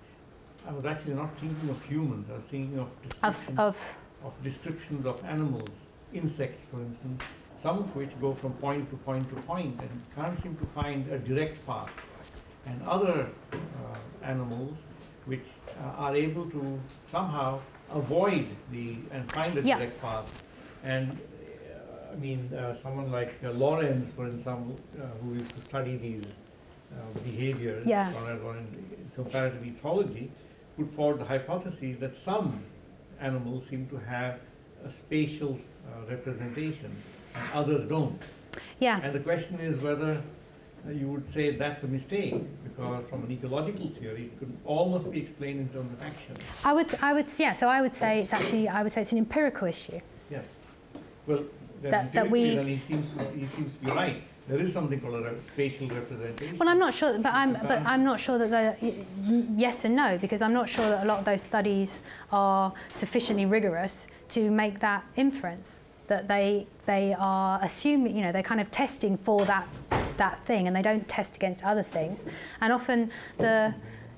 Speaker 10: I was actually not thinking of humans. I was thinking of descriptions of animals, insects, for instance, some of which go from point to point to point and can't seem to find a direct path. And other animals which are able to somehow avoid and find a direct path. And I mean, someone like Lawrence, for instance, who used to study these behaviors or in comparative ethology, put forward the hypothesis that some animals seem to have a spatial representation and others don't.
Speaker 2: Yeah.
Speaker 10: And the question is whether you would say that's a mistake, because from an ecological theory, it could almost be explained in terms of action.
Speaker 2: I would say it's an empirical issue.
Speaker 10: Yeah. Well, then he seems to be right. There is something called a spatial representation.
Speaker 2: Well, I'm not sure, but I'm not sure that yes and no, because I'm not sure that a lot of those studies are sufficiently rigorous to make that inference. That they are assuming, you know, they're kind of testing for that thing, and they don't test against other things. And often do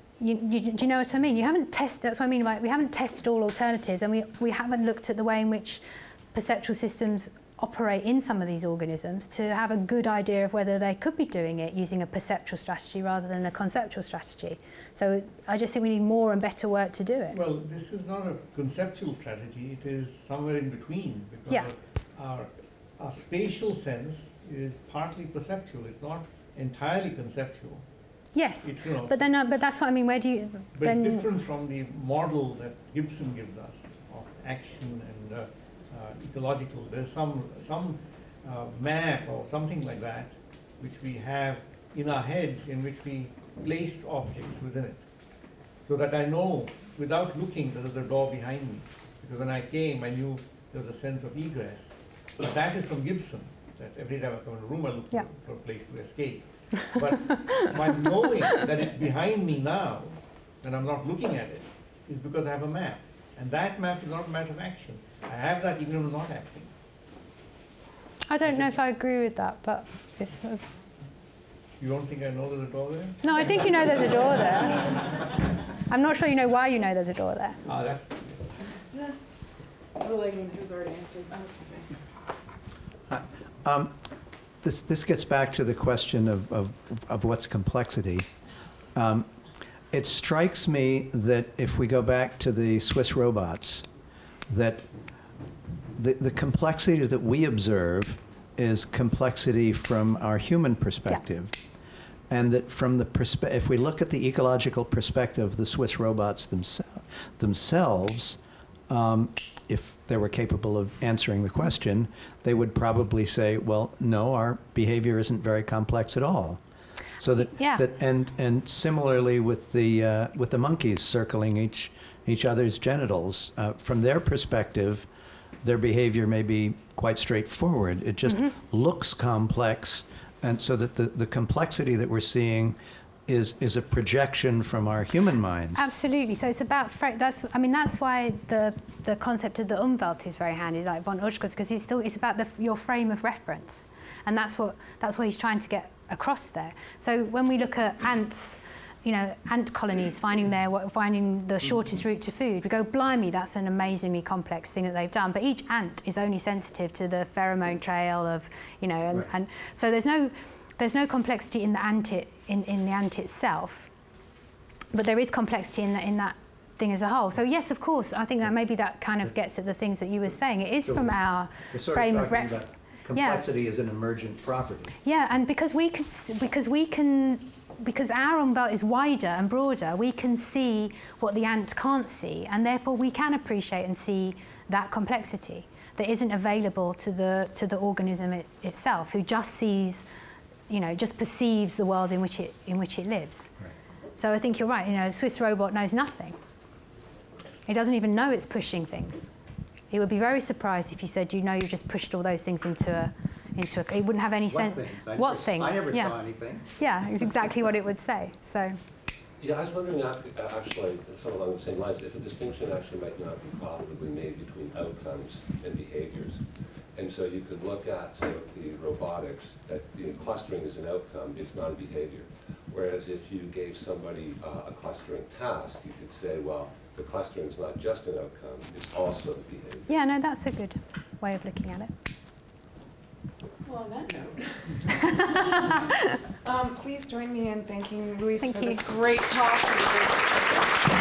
Speaker 2: you know what I mean? You haven't tested. That's what I mean by we haven't tested all alternatives, and we haven't looked at the way in which perceptual systems operate in some of these organisms to have a good idea of whether they could be doing it using a perceptual strategy rather than a conceptual strategy. So I just think we need more and better work to do it.
Speaker 10: Well, this is not a conceptual strategy. It is somewhere in between, because our spatial sense is partly perceptual. It's not entirely conceptual.
Speaker 2: Yes,
Speaker 10: it's, you know,
Speaker 2: but that's what I mean. Where do you?
Speaker 10: But it's different from the model that Gibson gives us of action and ecological. There's some map or something like that which we have in our heads, in which we place objects within it, so that I know without looking there is a door behind me, because when I came I knew there was a sense of egress. But that is from Gibson, that every time I come in a room I look for a place to escape. But my knowing that it's behind me now, when I'm not looking at it, is because I have a map. And that map is not a matter of action. I have that even when I'm not acting.
Speaker 2: I don't know if I agree with that, but it's sort of...
Speaker 10: You don't think I know there's a door there?
Speaker 2: No, I think you know there's a door there. I'm not sure you know why you know there's a door there.
Speaker 10: Ah, that's...
Speaker 1: The lady who's already answered.
Speaker 12: This gets back to the question of what's complexity. it strikes me that if we go back to the Swiss robots, that the complexity that we observe is complexity from our human perspective. Yeah. And that from the if we look at the ecological perspective of the Swiss robots themselves, if they were capable of answering the question, they would probably say, well, no, our behavior isn't very complex at all. So that, and similarly with the monkeys circling each other's genitals, from their perspective, their behavior may be quite straightforward. It just looks complex, and so that the complexity that we're seeing is a projection from our human minds.
Speaker 2: Absolutely. So it's about that's why the concept of the Umwelt is very handy, like von Uschke's, because it's about your frame of reference, and that's what he's trying to get across there. So when we look at ants, ant colonies finding the shortest route to food, we go, blimey, that's an amazingly complex thing that they've done. But each ant is only sensitive to the pheromone trail of, and so there's no complexity in the ant in the ant itself, but there is complexity in that thing as a whole. So yes, of course, I think that maybe that kind of gets at the things that you were saying. It is so from our frame of reference.
Speaker 12: Complexity is an emergent property.
Speaker 2: Yeah, and because our Umwelt is wider and broader, we can see what the ant can't see, and therefore we can appreciate and see that complexity that isn't available to the organism itself, who just sees, just perceives the world in which it lives. Right. So I think you're right. The Swiss robot knows nothing. It doesn't even know it's pushing things. It would be very surprised if you said, you just pushed all those things into a. It wouldn't have any sense. What things? I never saw anything. Yeah, it's exactly what it would say. So.
Speaker 13: Yeah, I was wondering actually, sort of along the same lines, if a distinction actually might not be properly made between outcomes and behaviors. And so you could look at, say, with the robotics, that clustering is an outcome, it's not a behavior. Whereas if you gave somebody a clustering task, you could say, well, the clustering is not just an outcome, it's also the behavior.
Speaker 2: Yeah, no, that's a good way of looking at it.
Speaker 1: Well, on that note, please join me in thanking Louise for this great talk.